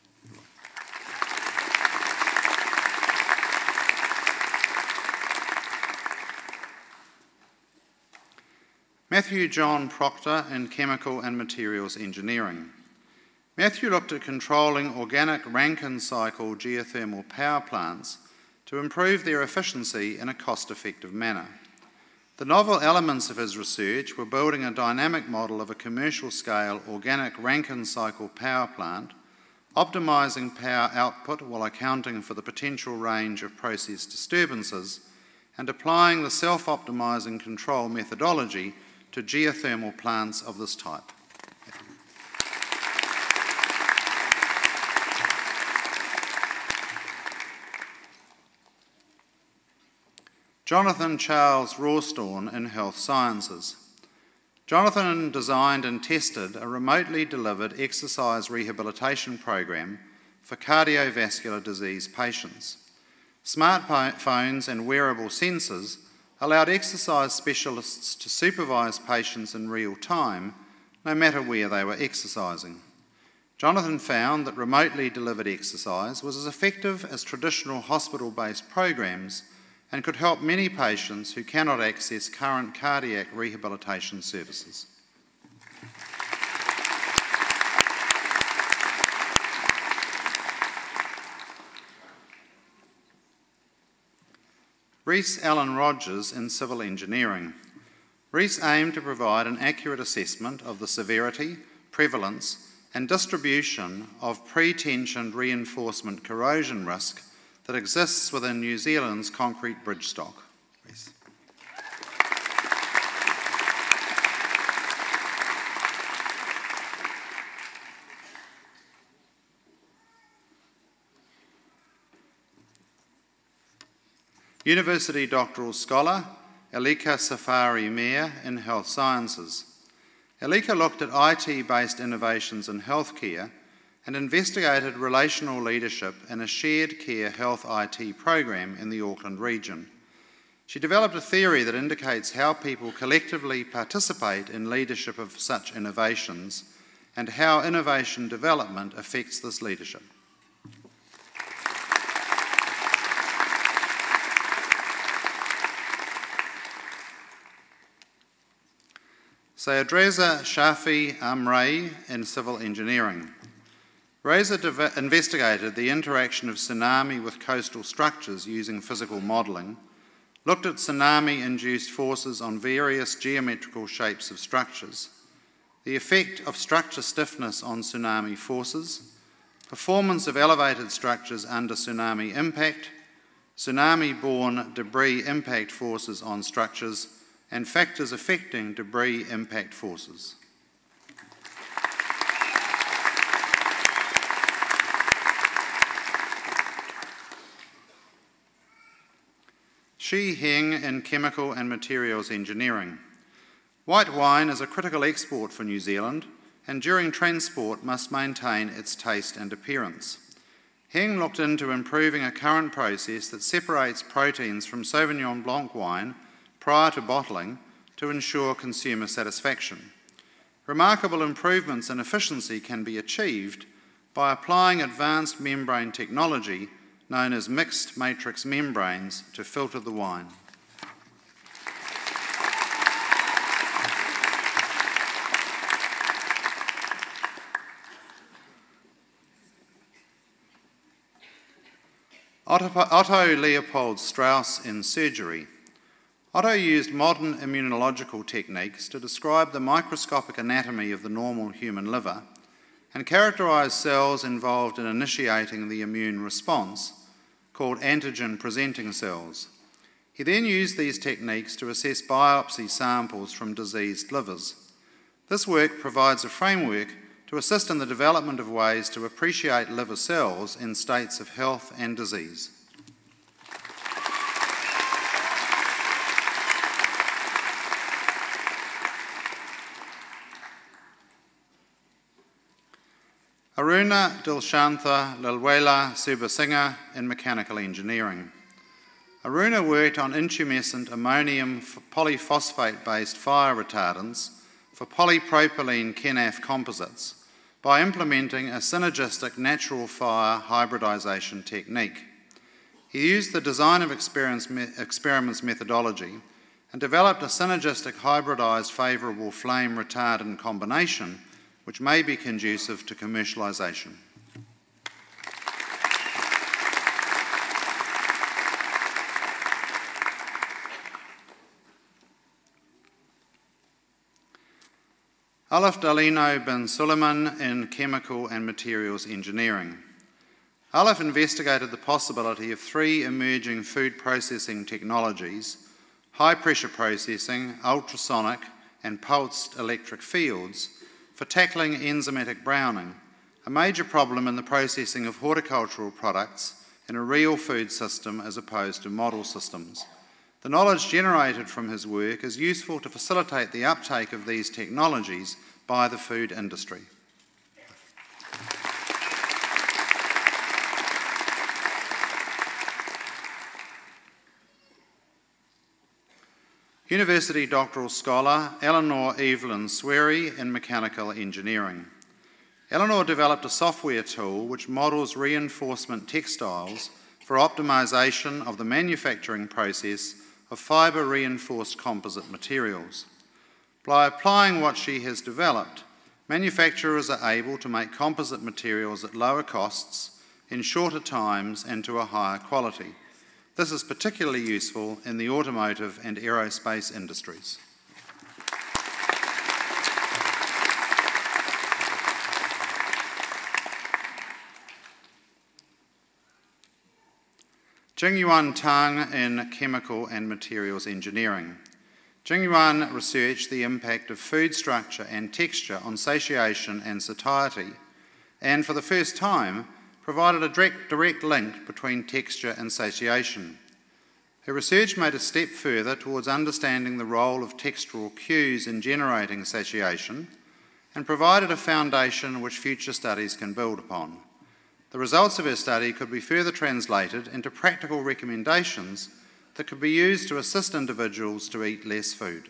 Matthew John Proctor in chemical and materials engineering. Matthew looked at controlling organic Rankine cycle geothermal power plants to improve their efficiency in a cost-effective manner. The novel elements of his research were building a dynamic model of a commercial-scale organic Rankine cycle power plant, optimising power output while accounting for the potential range of process disturbances, and applying the self-optimising control methodology to geothermal plants of this type. Jonathan Charles Rawstorn in health sciences. Jonathan designed and tested a remotely delivered exercise rehabilitation program for cardiovascular disease patients. Smartphones and wearable sensors allowed exercise specialists to supervise patients in real time, no matter where they were exercising. Jonathan found that remotely delivered exercise was as effective as traditional hospital-based programs and could help many patients who cannot access current cardiac rehabilitation services. Rhys Allen Rogers in civil engineering. Rhys aimed to provide an accurate assessment of the severity, prevalence and distribution of pre-tensioned reinforcement corrosion risk that exists within New Zealand's concrete bridge stock. Rhys. University doctoral scholar Elika Safari Mayer in health sciences. Elika looked at I T-based innovations in healthcare and investigated relational leadership in a shared care health I T program in the Auckland region. She developed a theory that indicates how people collectively participate in leadership of such innovations and how innovation development affects this leadership. Sayedreza Shafi Amrei in civil engineering. Reza investigated the interaction of tsunami with coastal structures using physical modelling, looked at tsunami-induced forces on various geometrical shapes of structures, the effect of structure stiffness on tsunami forces, performance of elevated structures under tsunami impact, tsunami-borne debris impact forces on structures, and factors affecting debris impact forces. Shi Heng in chemical and materials engineering. White wine is a critical export for New Zealand and during transport must maintain its taste and appearance. Heng looked into improving a current process that separates proteins from Sauvignon Blanc wine prior to bottling to ensure consumer satisfaction. Remarkable improvements in efficiency can be achieved by applying advanced membrane technology known as mixed matrix membranes to filter the wine. Otto Leopold Strauss in surgery. Otto used modern immunological techniques to describe the microscopic anatomy of the normal human liver and characterise cells involved in initiating the immune response, called antigen-presenting cells. He then used these techniques to assess biopsy samples from diseased livers. This work provides a framework to assist in the development of ways to appreciate liver cells in states of health and disease. Aruna Dilshantha Lilwela Subasinghe in mechanical engineering. Aruna worked on intumescent ammonium polyphosphate-based fire retardants for polypropylene kenaf composites by implementing a synergistic natural fire hybridization technique. He used the design of experiments methodology and developed a synergistic hybridized favourable flame retardant combination which may be conducive to commercialisation. Alif Dalino bin Suleiman in chemical and materials engineering. Alif investigated the possibility of three emerging food processing technologies: high pressure processing, ultrasonic and pulsed electric fields, for tackling enzymatic browning, a major problem in the processing of horticultural products in a real food system as opposed to model systems. The knowledge generated from his work is useful to facilitate the uptake of these technologies by the food industry. University doctoral scholar Eleanor Evelyn Swery in mechanical engineering. Eleanor developed a software tool which models reinforcement textiles for optimisation of the manufacturing process of fibre reinforced composite materials. By applying what she has developed, manufacturers are able to make composite materials at lower costs, in shorter times and to a higher quality. This is particularly useful in the automotive and aerospace industries. Jingyuan Tang in chemical and materials engineering. Jingyuan researched the impact of food structure and texture on satiation and satiety, and for the first time, provided a direct, direct link between texture and satiation. Her research made a step further towards understanding the role of textural cues in generating satiation and provided a foundation which future studies can build upon. The results of her study could be further translated into practical recommendations that could be used to assist individuals to eat less food.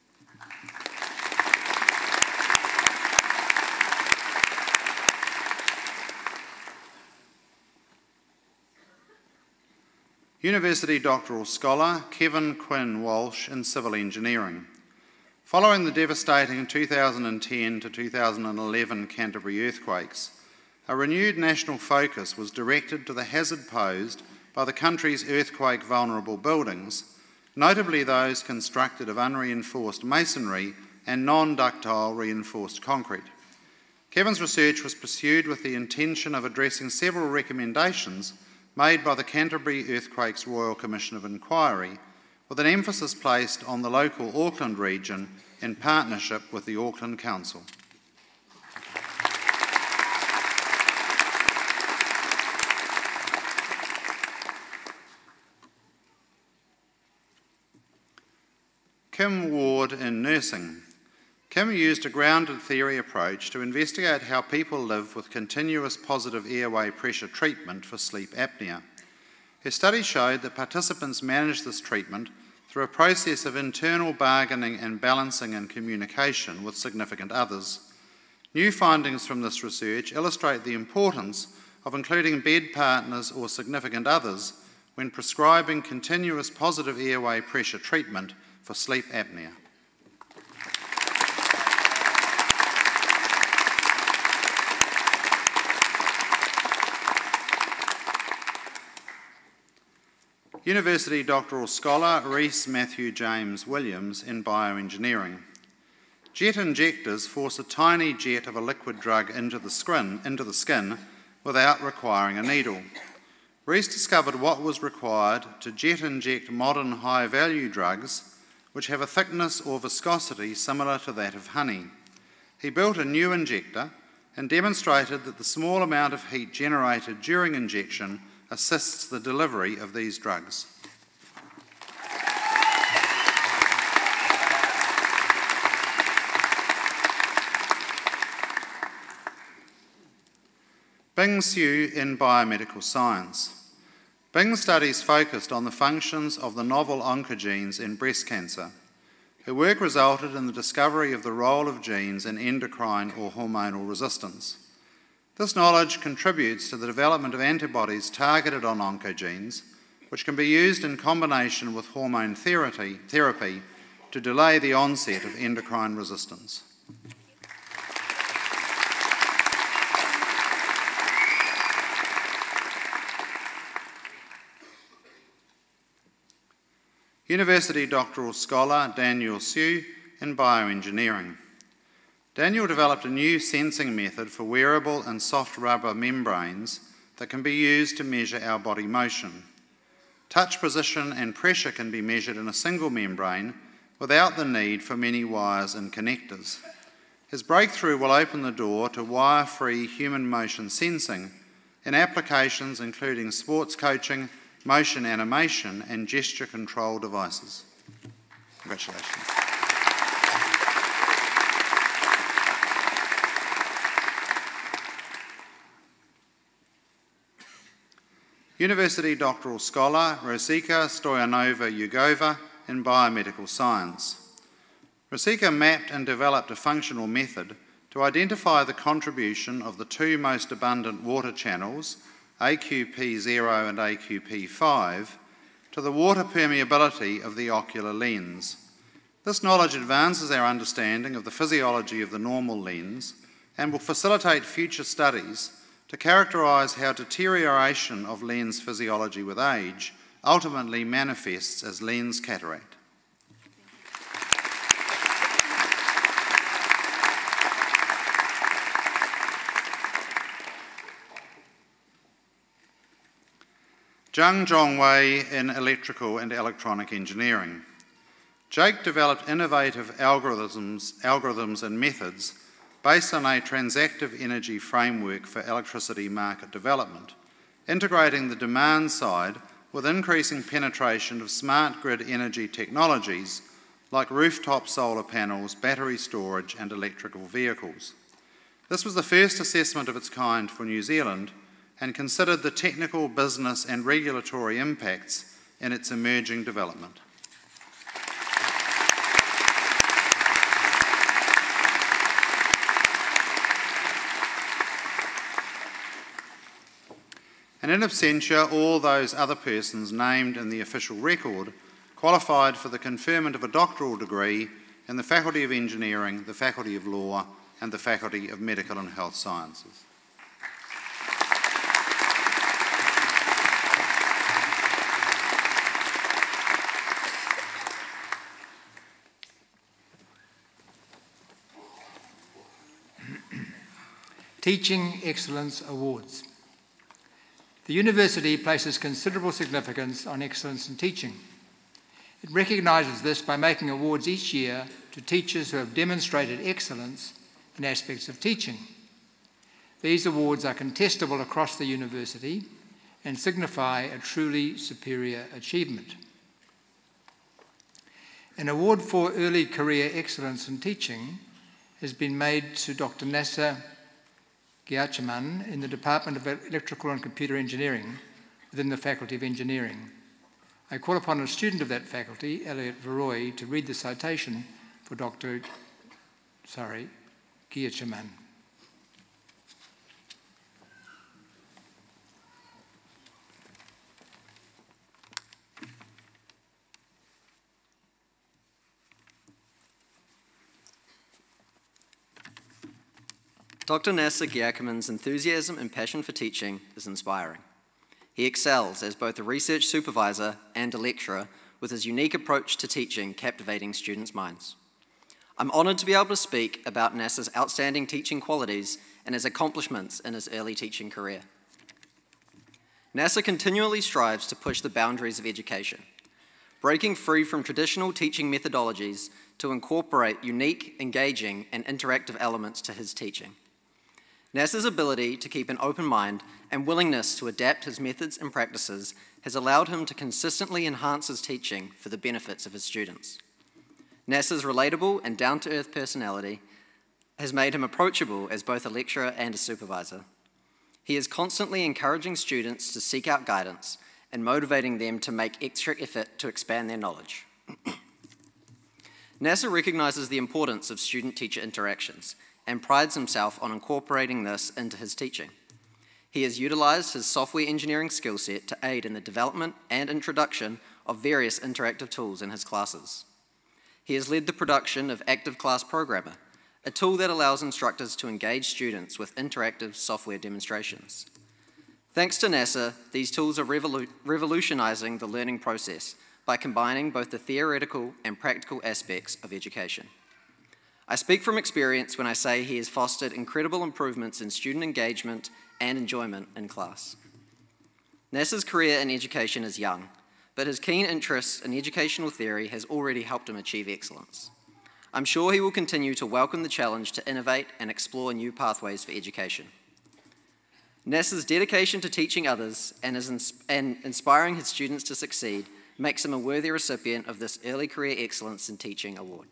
University doctoral scholar Kevin Quinn Walsh in civil engineering. Following the devastating two thousand ten to two thousand eleven Canterbury earthquakes, a renewed national focus was directed to the hazard posed by the country's earthquake-vulnerable buildings, notably those constructed of unreinforced masonry and non-ductile reinforced concrete. Kevin's research was pursued with the intention of addressing several recommendations made by the Canterbury Earthquakes Royal Commission of Inquiry, with an emphasis placed on the local Auckland region in partnership with the Auckland Council. Kim Ward in nursing. Kim used a grounded theory approach to investigate how people live with continuous positive airway pressure treatment for sleep apnea. Her study showed that participants managed this treatment through a process of internal bargaining and balancing and communication with significant others. New findings from this research illustrate the importance of including bed partners or significant others when prescribing continuous positive airway pressure treatment for sleep apnea. University doctoral scholar Rhys Matthew James Williams in bioengineering. Jet injectors force a tiny jet of a liquid drug into the skin, into the skin without requiring a needle. Rhys discovered what was required to jet inject modern high-value drugs which have a thickness or viscosity similar to that of honey. He built a new injector and demonstrated that the small amount of heat generated during injection assists the delivery of these drugs. Bing Hsu in biomedical science. Bing studies focused on the functions of the novel oncogenes in breast cancer. Her work resulted in the discovery of the role of genes in endocrine or hormonal resistance. This knowledge contributes to the development of antibodies targeted on oncogenes, which can be used in combination with hormone therapy, therapy to delay the onset of endocrine resistance. University doctoral scholar Daniel Hsu in bioengineering. Daniel developed a new sensing method for wearable and soft rubber membranes that can be used to measure our body motion. Touch position and pressure can be measured in a single membrane without the need for many wires and connectors. His breakthrough will open the door to wire-free human motion sensing in applications including sports coaching, motion animation, and gesture control devices. Congratulations. University doctoral scholar Rosika Stoyanova-Yugova in biomedical science. Rosika mapped and developed a functional method to identify the contribution of the two most abundant water channels, A Q P zero and A Q P five, to the water permeability of the ocular lens. This knowledge advances our understanding of the physiology of the normal lens and will facilitate future studies to characterise how deterioration of lens physiology with age ultimately manifests as lens cataract. Zhang Zhongwei in electrical and electronic engineering. Jake developed innovative algorithms, algorithms and methods based on a transactive energy framework for electricity market development, integrating the demand side with increasing penetration of smart grid energy technologies like rooftop solar panels, battery storage and electrical vehicles. This was the first assessment of its kind for New Zealand and considered the technical, business and regulatory impacts in its emerging development. And in absentia, all those other persons named in the official record qualified for the conferment of a doctoral degree in the Faculty of Engineering, the Faculty of Law, and the Faculty of Medical and Health Sciences.
Teaching Excellence Awards. The university places considerable significance on excellence in teaching. It recognises this by making awards each year to teachers who have demonstrated excellence in aspects of teaching. These awards are contestable across the university and signify a truly superior achievement. An award for early career excellence in teaching has been made to Doctor Nasser Giachaman in the Department of Electrical and Computer Engineering within the Faculty of Engineering. I call upon a student of that faculty, Elliot Veroy, to read the citation for Doctor Sorry, Giachaman.
Doctor Nasser Giachaman's enthusiasm and passion for teaching is inspiring. He excels as both a research supervisor and a lecturer, with his unique approach to teaching captivating students' minds. I'm honoured to be able to speak about Nasser's outstanding teaching qualities and his accomplishments in his early teaching career. Nasser continually strives to push the boundaries of education, breaking free from traditional teaching methodologies to incorporate unique, engaging, and interactive elements to his teaching. Nasser's ability to keep an open mind and willingness to adapt his methods and practices has allowed him to consistently enhance his teaching for the benefits of his students. Nasser's relatable and down-to-earth personality has made him approachable as both a lecturer and a supervisor. He is constantly encouraging students to seek out guidance and motivating them to make extra effort to expand their knowledge. Nasser recognises the importance of student-teacher interactions and prides himself on incorporating this into his teaching. He has utilised his software engineering skill set to aid in the development and introduction of various interactive tools in his classes. He has led the production of Active Class Programmer, a tool that allows instructors to engage students with interactive software demonstrations. Thanks to Nasser, these tools are revolu- revolutionising the learning process by combining both the theoretical and practical aspects of education. I speak from experience when I say he has fostered incredible improvements in student engagement and enjoyment in class. Nasser's career in education is young, but his keen interest in educational theory has already helped him achieve excellence. I'm sure he will continue to welcome the challenge to innovate and explore new pathways for education. Nasser's dedication to teaching others and, is ins- and inspiring his students to succeed makes him a worthy recipient of this Early Career Excellence in Teaching Award.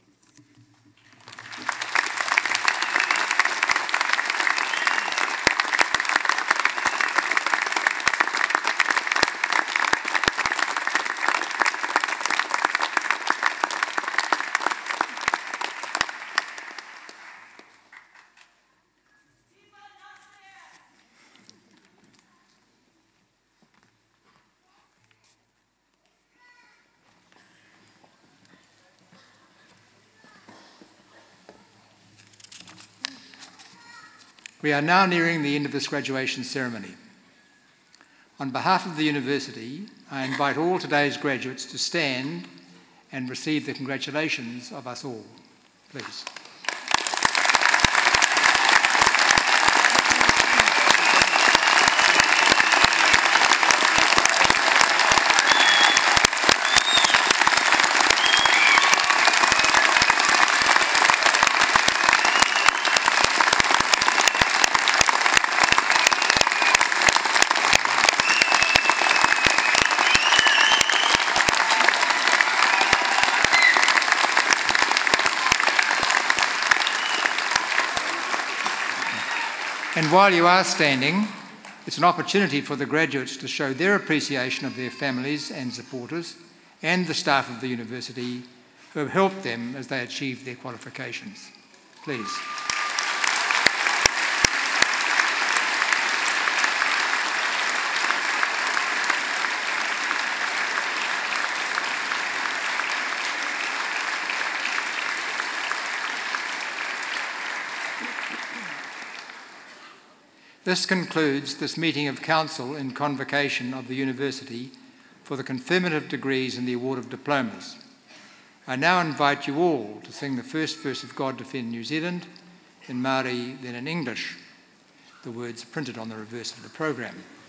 We are now nearing the end of this graduation ceremony. On behalf of the university, I invite all today's graduates to stand and receive the congratulations of us all. Please. And while you are standing, It's an opportunity for the graduates to show their appreciation of their families and supporters and the staff of the university who have helped them as they achieve their qualifications. Please. This concludes this meeting of Council in convocation of the University for the conferment of degrees and the award of diplomas. I now invite you all to sing the first verse of God Defend New Zealand in Māori, then in English. The words are printed on the reverse of the programme.